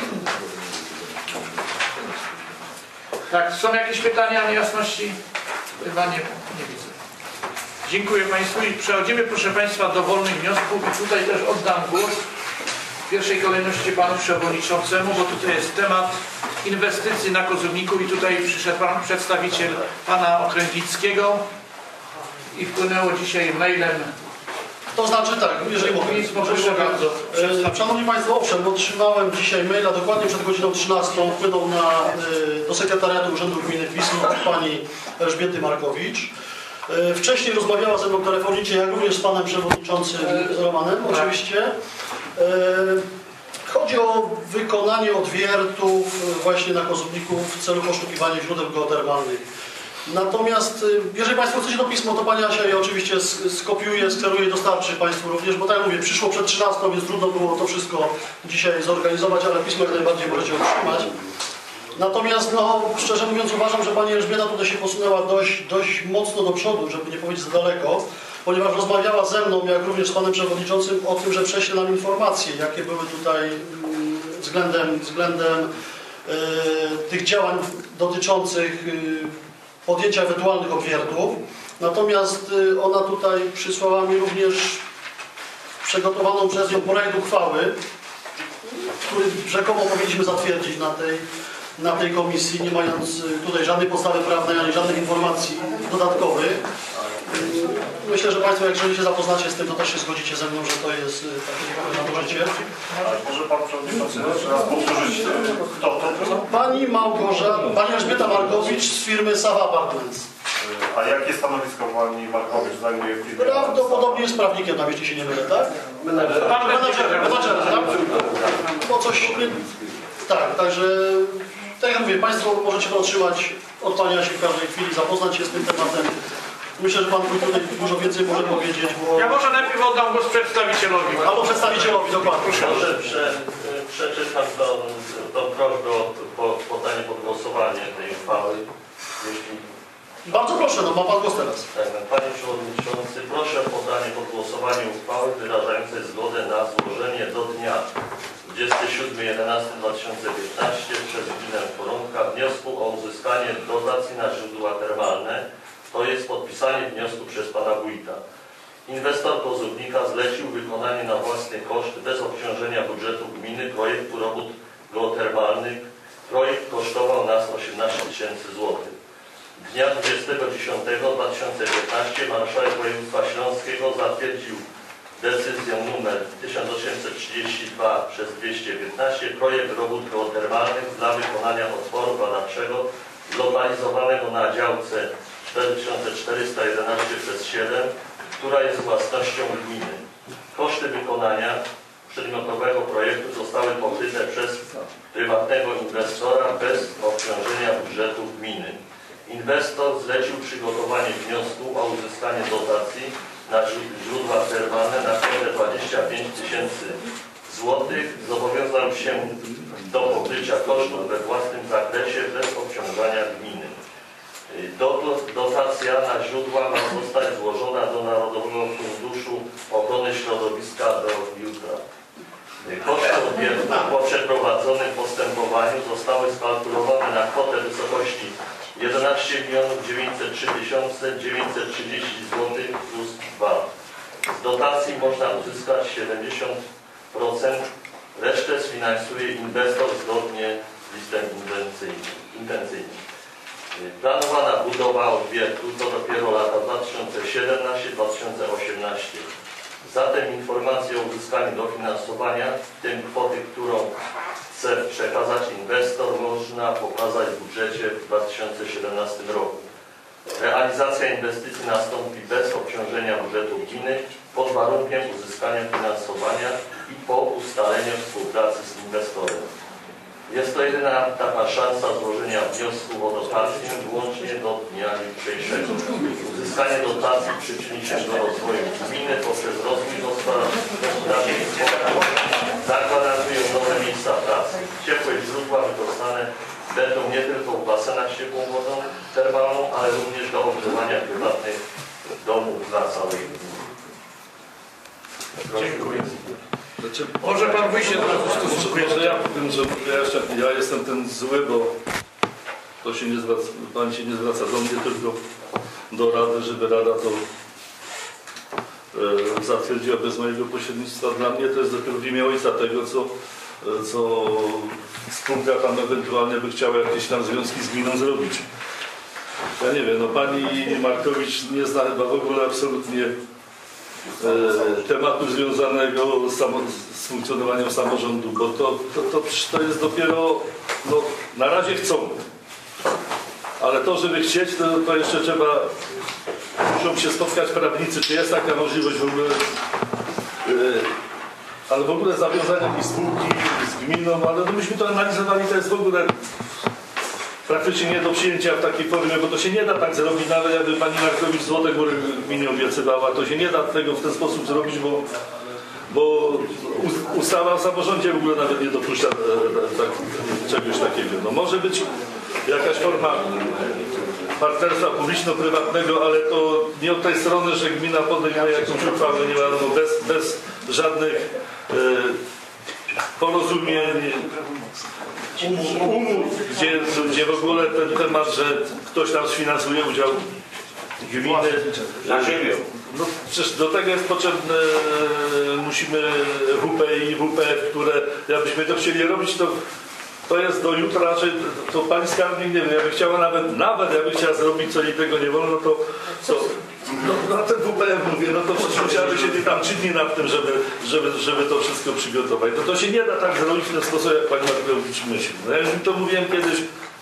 Tak, są jakieś pytania, niejasności? Chyba nie, nie widzę. Dziękuję Państwu i przechodzimy, proszę Państwa, do wolnych wniosków i tutaj też oddam głos w pierwszej kolejności Panu Przewodniczącemu, bo tutaj jest temat inwestycji na Kozłowniku i tutaj przyszedł Pan przedstawiciel Pana Okręglickiego i wpłynęło dzisiaj mailem. To znaczy tak, jeżeli mogę. Proszę bardzo. E, Szanowni Państwo, owszem, otrzymałem dzisiaj maila dokładnie przed godziną trzynastą, wpłynął na, e, do Sekretariatu Urzędu Gminy pismo od Pani Elżbiety Markowicz. E, wcześniej rozmawiała ze mną telefonicznie, jak również z Panem Przewodniczącym Romanem, oczywiście. E, Chodzi o wykonanie odwiertów właśnie na Kozłowniku w celu poszukiwania źródeł geotermalnych. Natomiast jeżeli Państwo chcecie to pismo, to Pani Asia je oczywiście skopiuje, skseruje i dostarczy Państwu również, bo tak jak mówię, przyszło przed trzynastą, więc trudno było to wszystko dzisiaj zorganizować, ale pismo jak najbardziej możecie otrzymać. Natomiast, no, szczerze mówiąc, uważam, że Pani Elżbieta tutaj się posunęła dość, dość mocno do przodu, żeby nie powiedzieć za daleko, ponieważ rozmawiała ze mną, jak również z Panem Przewodniczącym, o tym, że prześle nam informacje, jakie były tutaj względem, względem yy, tych działań dotyczących yy, podjęcia ewentualnych odwiertów. Natomiast yy, ona tutaj przysłała mi również przygotowaną przez nią projekt uchwały, który rzekomo powinniśmy zatwierdzić na tej, na tej komisji, nie mając tutaj żadnej podstawy prawnej, ani żadnych informacji dodatkowych. Myślę, że Państwo, jak się zapoznacie z tym, to też się zgodzicie ze mną, że to jest takie nadużycie. Może Pan Przewodniczący jeszcze raz powtórzyć, kto to był? Pani Małgorzata, Pani Elżbieta Markowicz z firmy Sawa Apartments. A jakie stanowisko Pani Markowicz zajmuje w firmie? Prawdopodobnie jest prawnikiem, tam jeśli się nie mylę, tak? Menadżer. Menadżerem, menadżerem, tak? Bo coś... Tak, także... Tak jak mówię, Państwo możecie to otrzymać od Pani Asi w każdej chwili, zapoznać się z tym tematem. Myślę, że Pan tutaj dużo więcej może powiedzieć, bo... Ja może najpierw oddam głos przedstawicielowi. Albo przedstawicielowi, dokładnie. Może prze, przeczytam tą, tą prośbę o po, podanie pod głosowanie tej uchwały. Jeśli... Bardzo proszę, no ma Pan głos teraz. Tak, Panie Przewodniczący, proszę o podanie pod głosowanie uchwały wyrażającej zgodę na złożenie do dnia dwudziestego siódmego jedenastego dwa tysiące piętnastego przez gminę Koronka wniosku o uzyskanie dotacji na źródła termalne. To jest podpisanie wniosku przez Pana Wójta. Inwestor Kozubnika zlecił wykonanie na własny koszt bez obciążenia budżetu gminy projektu robót geotermalnych. Projekt kosztował nas osiemnaście tysięcy złotych. Dnia dwudziestego dziesiątego dwa tysiące piętnastego marszałek województwa śląskiego zatwierdził decyzją numer tysiąc osiemset trzydzieści dwa przez dwieście piętnaście projekt robót geotermalnych dla wykonania otworu badawczego zlokalizowanego na działce cztery tysiące czterysta jedenaście przez siedem, która jest własnością gminy. Koszty wykonania przedmiotowego projektu zostały pokryte przez prywatnego inwestora bez obciążenia budżetu gminy. Inwestor zlecił przygotowanie wniosku o uzyskanie dotacji na źródła termalne na kwotę dwadzieścia pięć tysięcy złotych. Zobowiązał się do pokrycia kosztów we własnym zakresie bez obciążania gminy. Dotacja na źródła ma zostać złożona do Narodowego Funduszu Ochrony Środowiska do jutra. Koszty odwiertu po przeprowadzonym postępowaniu zostały skalkulowane na kwotę wysokości jedenaście milionów dziewięćset trzy tysiące dziewięćset trzydzieści złotych plus dwa. Z dotacji można uzyskać siedemdziesiąt procent, resztę sfinansuje inwestor zgodnie z listem intencyjnym. Planowana budowa odwiertu to dopiero lata dwa tysiące siedemnasty do dwa tysiące osiemnastego. Zatem informację o uzyskaniu dofinansowania, w tym kwoty, którą chce przekazać inwestor, można pokazać w budżecie w dwa tysiące siedemnastym roku. Realizacja inwestycji nastąpi bez obciążenia budżetu gminy pod warunkiem uzyskania finansowania i po ustaleniu współpracy z inwestorem. Jest to jedyna taka szansa złożenia wniosku o dotację wyłącznie do dnia jutrzejszego. Uzyskanie dotacji przyczyni się do rozwoju gminy poprzez rozwój gospodarczy, zagwarantują nowe miejsca pracy. Ciepłe źródła wykorzystane będą nie tylko w basenach z ciepłą wodą termalną, ale również do ogrzewania prywatnych domów dla całej gminy. Dziękuję. Znaczy, może Pan wyjść Może ja powiem, że ja, jeszcze, ja jestem ten zły, bo to się nie zwraca, Pan się nie zwraca do mnie, tylko do Rady, żeby Rada to e, zatwierdziła bez mojego pośrednictwa. Dla mnie to jest dopiero w imię ojca tego, co, co spółka tam ewentualnie by chciała jakieś tam związki z gminą zrobić. Ja nie wiem, no Pani Markowicz nie zna chyba w ogóle absolutnie E, tematu związanego z, samo, z funkcjonowaniem samorządu, bo to, to, to, to jest dopiero, no, na razie chcą, ale to, żeby chcieć, to, to jeszcze trzeba, muszą się spotkać prawnicy, czy jest taka możliwość w ogóle, e, ale w ogóle zawiązania jakiejś spółki z gminą, ale no myśmy to analizowali, to jest w ogóle praktycznie nie do przyjęcia w takiej formie, bo to się nie da tak zrobić, nawet jakby Pani Markowicz Złote Góry gminie obiecywała, to się nie da tego w ten sposób zrobić, bo, bo ustawa w samorządzie w ogóle nawet nie dopuszcza e, tak, czegoś takiego. No może być jakaś forma partnerstwa publiczno-prywatnego, ale to nie od tej strony, że gmina podejmuje jakąś uchwałę, nie wiadomo, bez, bez żadnych e, porozumień, umów, gdzie, gdzie w ogóle ten temat, że ktoś tam sfinansuje udział gminy. Na żywioł. No przecież do tego jest potrzebne, musimy W P I, W P F, które jakbyśmy to chcieli robić, to to jest do jutra, raczej to, to pani skarbnik, nie wiem, ja bym chciała nawet, nawet ja bym chciała zrobić co i tego nie wolno, to, to no, na ten W P F mówię, no to przecież musiałaby siedzieć tam trzy dni nad tym, żeby, żeby, żeby to wszystko przygotować. No to się nie da tak zrobić w ten sposób, jak pani Markowicz myśli. No ja już to mówiłem kiedyś.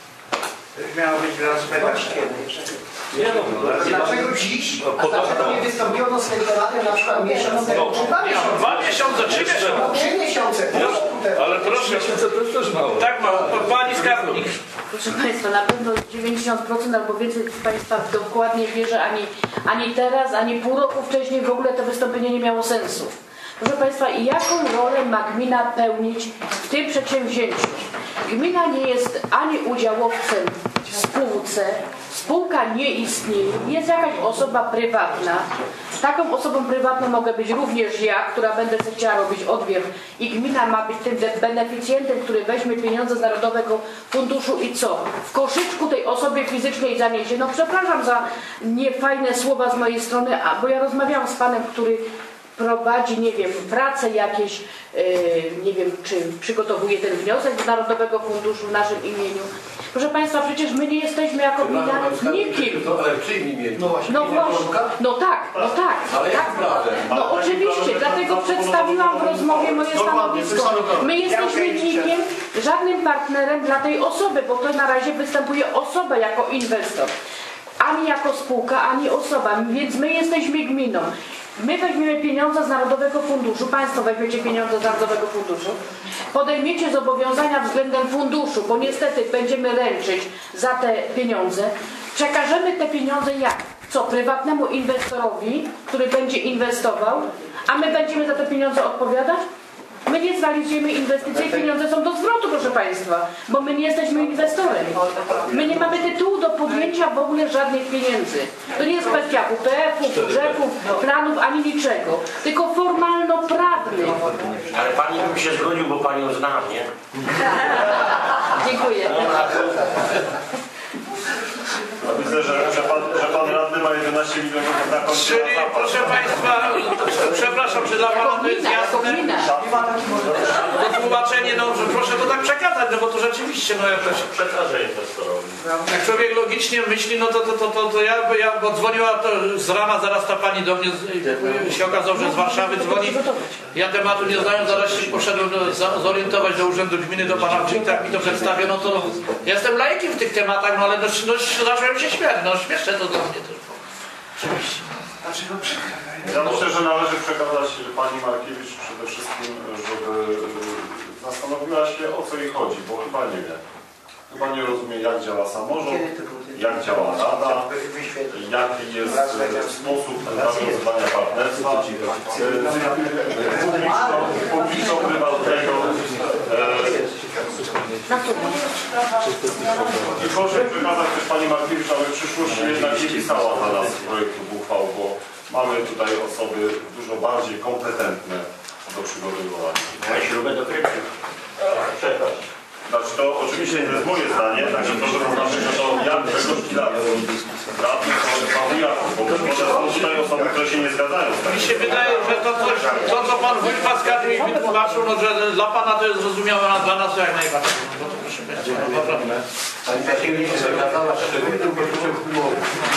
Miało być dla spytać kiedyś. Nie no, dlaczego dziś? A dlaczego nie wystąpiono z lektoratem na przykład miesiąc temu? Czy dwa miesiące? Dwa miesiące, trzy miesiące. Trzy miesiące. Ale proszę, miesiące to jest też mało. Tak mało. Pani skarbnik. Proszę Państwa, na pewno dziewięćdziesiąt procent albo więcej z Państwa dokładnie wie, że ani, ani teraz, ani pół roku wcześniej w ogóle to wystąpienie nie miało sensu. Proszę Państwa, i jaką rolę ma gmina pełnić w tym przedsięwzięciu? Gmina nie jest ani udziałowcem w spółce, spółka nie istnieje, jest jakaś osoba prywatna. Taką osobą prywatną mogę być również ja, która będę sobie chciała robić odwiert i gmina ma być tym beneficjentem, który weźmie pieniądze z Narodowego Funduszu i co? W koszyczku tej osobie fizycznej zaniesie. No przepraszam za niefajne słowa z mojej strony, a bo ja rozmawiałam z panem, który prowadzi, nie wiem, prace jakieś, yy, nie wiem, czy przygotowuje ten wniosek do Narodowego Funduszu w naszym imieniu. Proszę Państwa, przecież my nie jesteśmy jako gmina nikim. Ale w czyim imieniu? No właśnie, no tak, no tak. Ale jak prawdę? No oczywiście, dlatego przedstawiłam w rozmowie moje stanowisko. My jesteśmy nikim, żadnym partnerem dla tej osoby, bo to na razie występuje osoba jako inwestor. Ani jako spółka, ani osoba, więc my jesteśmy gminą. My weźmiemy pieniądze z Narodowego Funduszu, Państwo weźmiecie pieniądze z Narodowego Funduszu, podejmiecie zobowiązania względem funduszu, bo niestety będziemy ręczyć za te pieniądze. Przekażemy te pieniądze jak? Co? Prywatnemu inwestorowi, który będzie inwestował, a my będziemy za te pieniądze odpowiadać? My nie zrealizujemy inwestycji, pieniądze są do zwrotu, proszę Państwa, bo my nie jesteśmy inwestorem. My nie mamy tytułu do podjęcia w ogóle żadnych pieniędzy. To nie jest kwestia U P F-ów, budżetów, planów, ani niczego, tylko formalno-prawny. Ale pani bym się zgodził, bo panią znam, nie? Dziękuję. No widzę, że, że, pan, że pan radny ma jedenaście milionów na koncie. Czyli, proszę Państwa, przepraszam, czy dla Pana to jest jasne? Wytłumaczenie, no, że proszę to tak przekazać, no bo to rzeczywiście, no ja też... Przekażę inwestorowi. Jak człowiek logicznie myśli, no to, to, to, to, to ja, ja, bo dzwoniła to z rana, zaraz ta pani do mnie, z, się okazało, że z Warszawy dzwoni. Ja tematu nie znając, zaraz się poszedłem do, za, zorientować do Urzędu Gminy, do Pana Wójta, jak mi to przedstawiono, to no, ja jestem laikiem w tych tematach, no ale no, no, zacząłem się śmiać, no śmieszne to dla mnie tylko. Oczywiście. Ja myślę, że należy przekazać pani Markiewicz przede wszystkim, żeby zastanowiła się, o co jej chodzi, bo chyba nie wie. Chyba nie rozumie, jak działa samorząd, jak działa rada, jaki jest sposób nawiązywania partnerstwa publiczno-prywatnego. I proszę przekazać też pani Markiewicz, aby w przyszłości jednak nie pisała na nas projektu uchwał, bo mamy tutaj osoby dużo bardziej kompetentne do przygotowywania. Ja śrubę do krypty. Znaczy to oczywiście to jest moje zdanie, także to, że znaczy, że to ja Grzegorz Pilar, radny Paweł Jakub, bo są tutaj osoby, które się nie zgadzają. Mi się wydaje, że to coś, to co Pan Wójt Paskali mi wytłumaczył, no, że dla Pana to jest zrozumiałe, a dla nas to jak najbardziej. No to proszę Państwa, no naprawdę. Pani Markiewicz przekazała szczególnym poczuciem humoru.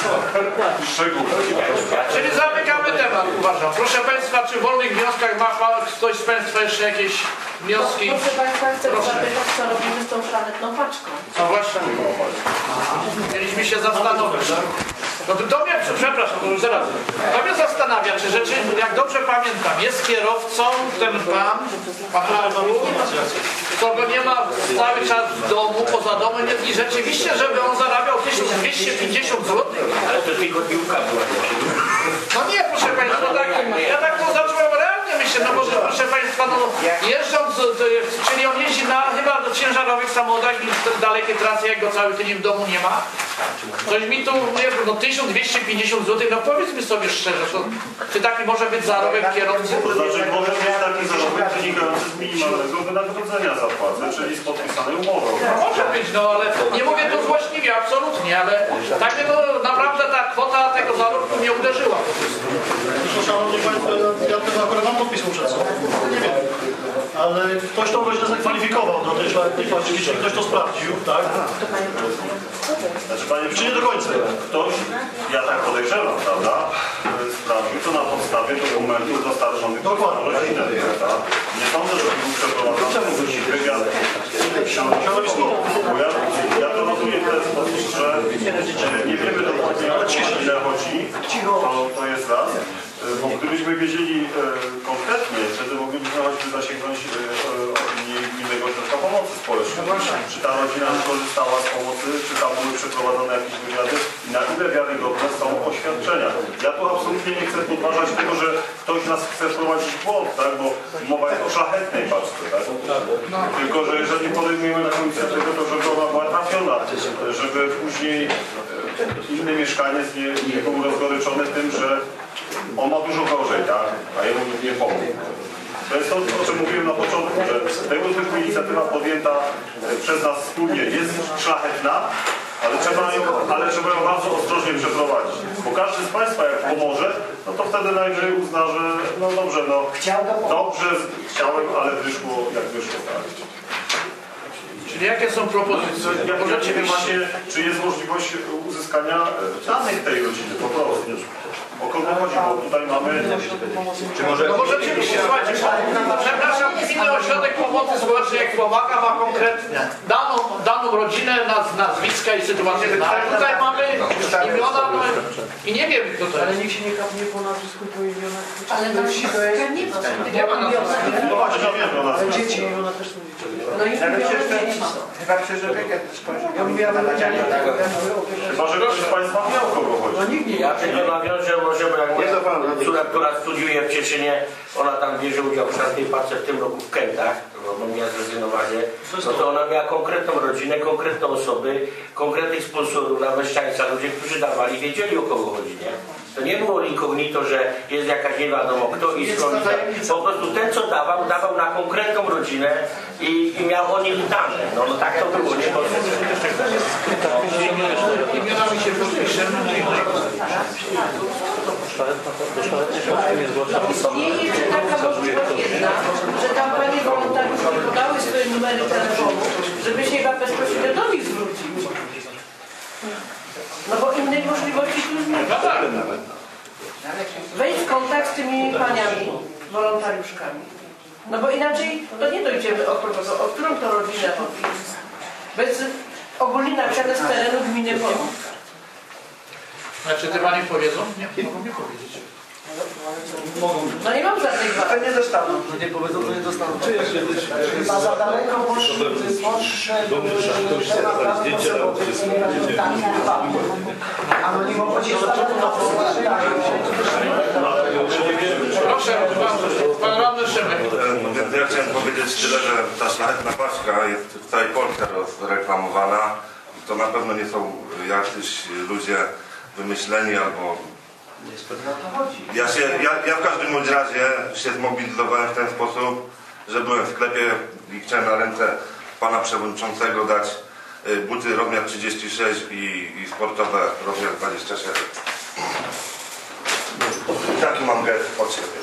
Czyli zamykamy temat, uważam. Proszę Państwa, czy w wolnych wnioskach ma ktoś z Państwa jeszcze jakieś wnioski? Proszę Państwa, chcę zapytać, co robimy z tą szlachetną paczką. No właśnie. Mieliśmy się zastanowić. No to, to mnie, przepraszam, to już zaraz. To mnie zastanawia, czy rzeczy, jak dobrze pamiętam, jest kierowcą ten pan, pan Artur, to go nie ma cały czas w domu, poza domem i rzeczywiście, żeby on zarabiał tysiąc dwieście pięćdziesiąt złotych. Ale to tylko piłka była. No nie, proszę Państwa, tak, ja tak to zacząłem realnie myśleć, no bo proszę Państwa, no jeżdżąc, czyli on jeździ na chyba do ciężarowych samochodach i dalekie trasy, jak go cały tydzień w domu nie ma, Coś mi tu, nie wiem, no tysiąc dwieście pięćdziesiąt złotych, no powiedzmy sobie szczerze, to, czy taki może być zarobek kierowcy? To znaczy może być taki zarobek wynikający z minimalnego wynagrodzenia za pracę, czyli z podpisanej umowy. No może być, no ale nie mówię to złośliwie, absolutnie, ale tak no naprawdę ta kwota tego zarobku mnie uderzyła po prostu. Szanowni Państwo, ja ten akurat mam podpis przed sobą. Nie wiem. Ale ktoś to właśnie zakwalifikował do tej kwalifikacji, czyli ktoś to sprawdził, tak? Znaczy, panie, czy nie do końca? Ktoś, ja tak podejrzewam, prawda, sprawdził to na podstawie dokumentów dostarczonych do rodziny, prawda? Nie sądzę, że był przeprowadzony wywiad środowiskowy. Bo ja, ja to rozumiem w ten sposób, że nie wiemy dokładnie, o ile chodzi, to, to jest raz. Bo gdybyśmy wiedzieli e, konkretnie, wtedy moglibyśmy choćby zasięgnąć e, opinii Gminnego Ośrodka Pomocy Społecznej. Czy ta rodzina skorzystała z pomocy, czy tam były przeprowadzone jakieś wywiady i na ile wiarygodne są oświadczenia. Ja tu absolutnie nie chcę podważać tego, że ktoś nas chce wprowadzić w błąd, tak? Bo mowa jest o szlachetnej paczce, tak? Tylko, że jeżeli podejmiemy taką inicjatywę, to żeby ona była trafiona, żeby później inny mieszkaniec nie, nie był rozgoryczony tym, że on ma dużo gorzej, tak? A jemu nie pomógł. To jest to, o czym mówiłem na początku, że tego typu inicjatywa podjęta przez nas wspólnie jest szlachetna, ale trzeba ją, ale trzeba ją bardzo ostrożnie przeprowadzić. Bo każdy z Państwa jak pomoże, no to wtedy najwyżej uzna, że no dobrze, no dobrze chciałem, ale wyszło jak wyszło, tak? Czyli jakie są propozycje? Ja, ja nie wiem właśnie, czy jest możliwość uzyskania danych tej rodziny, po prostu. O kogo chodzi, bo tutaj mamy... Czy może... No bo rzeczywiście, słuchajcie, przepraszam, Gminny Ośrodek Pomocy Społecznej jak pomaga, ma konkretnie daną, daną rodzinę, naz, nazwiska i sytuację. A tutaj mamy imiona, no i nie wiem kto to jest. Ale nikt się nie kapnie po nazwisku, po imionach. Ale nazwisko nie ma. Nie ma nazwiska. No właśnie, nie wiem, no Ale dzieci imiona też są dzieci. No i imiona nie ma. Chyba przez opiekę spojrzeć. Ja mówiłem, ale ja nie tak. Chyba, że ktoś z Państwa miał kogo chodzi. No nikt nie. Ja tylko nawiążę, może, bo jak moja córka, która studiuje w Cieszynie, ona tam bierze udział w szarskiej pace w tym roku w Kętach, bo miała zrezygnowanie, no to ona miała konkretną rodzinę, konkretne osoby, konkretnych sponsorów, nawet szczęścia, ludzie, którzy dawali, wiedzieli o kogo chodzi, nie? To nie było incognito, że jest jakaś nie wiadomo kto i skąd. Po prostu ten, co dawał, dawał na konkretną rodzinę i, i miał o nich dane. No, no tak to było, nie było. Imionami się podpiszemy. Istnieje jeszcze taka możliwość jedna, że tam panie wolontariusze podały swoje numery telefonu, żeby się chyba bezpośrednio do nich zwrócił. No bo innej możliwości tu nie ma. Wejść w kontakt z tymi paniami, wolontariuszkami. No bo inaczej to nie dojdziemy o kogo, o którą to rodzinę chodzi. Bez ogólnie napisane z terenu gminy Pomoc. A czy te panie powiedzą? Nie, mogą nie powiedzieć. No nie mam żadnej gwarancji. To nie dostaną. No nie powiedzą, to nie dostaną. Czy jeszcze Chyba za daleko poszedł anonimowo nie Proszę, pan radny Szymek. Więc ja chciałem powiedzieć tyle, że ta szlachetna paczka jest w całej Polsce rozreklamowana. To na pewno nie są jacyś ludzie wymyśleni albo... Ja, się, ja, ja w każdym bądź razie się zmobilizowałem w ten sposób, że byłem w sklepie i chciałem na ręce pana przewodniczącego dać buty rozmiar trzydzieści sześć i, i sportowe rozmiar dwadzieścia siedem. Taki mam gest od siebie.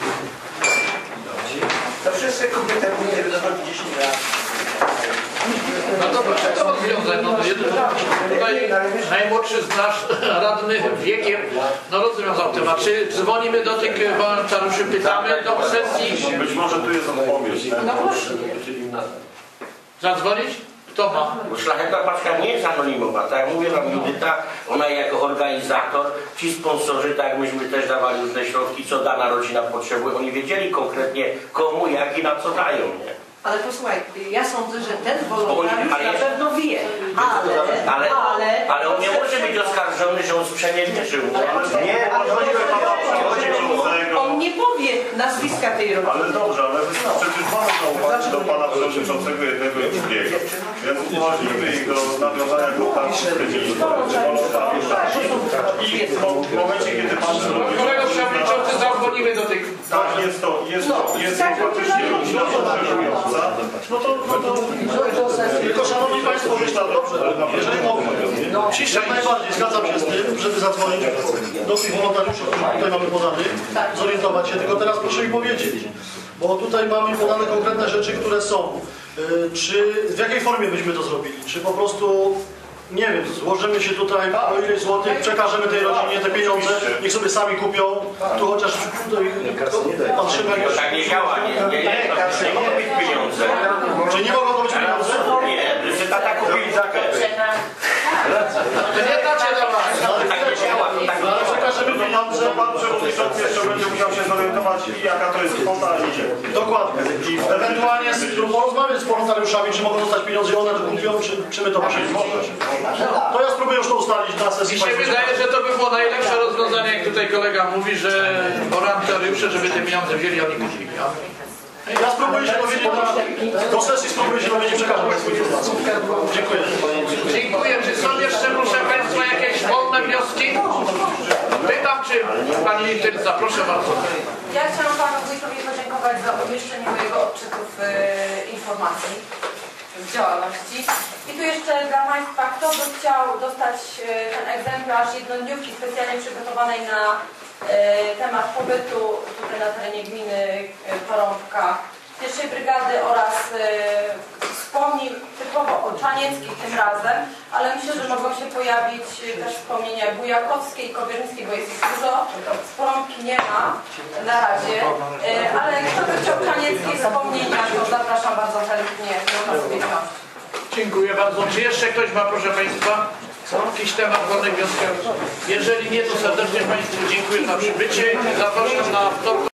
To wszyscy kobiety mówią, że to dziesięć lat. No dobra, to rozwiązań. No, tutaj najmłodszy z nasz radny wiekiem no rozwiązał temat. Czy dzwonimy do tych wolontariuszy, pytamy do sesji? Być może tu jest odpowiedź. No właśnie. Zadzwonić? Kto ma? Bo szlachetna paczka nie jest anonimowa, tak jak mówię wam, Judyta, ona jako organizator, ci sponsorzy, tak jak myśmy też dawali różne środki, co dana rodzina potrzebuje, oni wiedzieli konkretnie komu, jak i na co dają, nie? Ale posłuchaj, ja sądzę, że ten wolontariusz ale na jest... pewno wie, ale, ale, ale, ale on nie może być oskarżony, że on sprzeniewierzył. Nie, ale on, on nie powie nazwiska tej rodziny. Ale dobrze, ale przecież mamy zaufanie do pana przewodniczącego jednego i drugiego. Więc umożliwimy ich do nawiązania kontaktu z tymi wolnościami. I w momencie, kiedy pan przewodniczący... Kolego przewodniczący, zadzwonimy do tych... Tak, jest to, jest to, jest to faktycznie rozszerzująca. No to, no to, tylko szanowni państwo, myślę, dobrze, jeżeli mogę, jak najbardziej zgadzam się z tym, żeby zadzwonić do tych wolontariuszy, których tutaj mamy podanych, zorientować się, tylko teraz proszę mi powiedzieć, bo tutaj mamy podane konkretne rzeczy, które są. Czy, w jakiej formie byśmy to zrobili? Czy po prostu, nie wiem, złożymy się tutaj o ileś złotych, przekażemy tej rodzinie te pieniądze, niech sobie sami kupią, tu chociaż tutaj pan Szymek... To tak nie działa, nie, nie, nie, nie mogą być pieniądze. Czy nie mogą to być pieniądze? Nie, że tata kupili za To nie dacie do was. Tak nie działa, to tak nie Ale działa. przekażemy pieniądze, Pan przewodniczący jeszcze będzie musiał się zorientować, jaka to jest kwota i gdzie. dokładnie. I ewentualnie z, porozmawiać z wolontariuszami, czy mogą dostać pieniądze i one to kupią, czy, czy my to musimy. To ja spróbuję już to ustalić na sesji. Mi się wydaje, że to by było najlepsze rozwiązanie, jak tutaj kolega mówi, że wolontariusze, żeby te pieniądze wzięli, oni kupili. Ja spróbuję się dowiedzieć, na, do sesji spróbuję się dowiedzieć, przekażę Państwu informację. Dziękuję. Dziękuję. Czy są jeszcze, proszę Państwa, jakieś wolne wnioski? Pytam, czy Pani Tylca, proszę bardzo. Ja chciałam Panu Wójtowi podziękować za umieszczenie mojego odczytu w e, informacji, w działalności. I tu jeszcze dla Państwa, kto by chciał dostać e, ten egzemplarz jednodniówki specjalnie przygotowanej na e, temat pobytu tutaj na terenie gminy e, Porąbka, pierwszej brygady oraz e, wspomnień typowo oczanieckich tym razem, ale myślę, że mogą się pojawić też wspomnienia bujakowskie i kowiernickie, bo jest ich dużo. Z Porąbki nie ma na razie, e, ale kto by chciał czanieckie wspomnienia, to zapraszam bardzo chętnie, można sobie wziąć. Dziękuję bardzo. Czy jeszcze ktoś ma, proszę Państwa, jakiś temat wolnych wniosków? Jeżeli nie, to serdecznie Państwu dziękuję za przybycie i zapraszam na wtorek.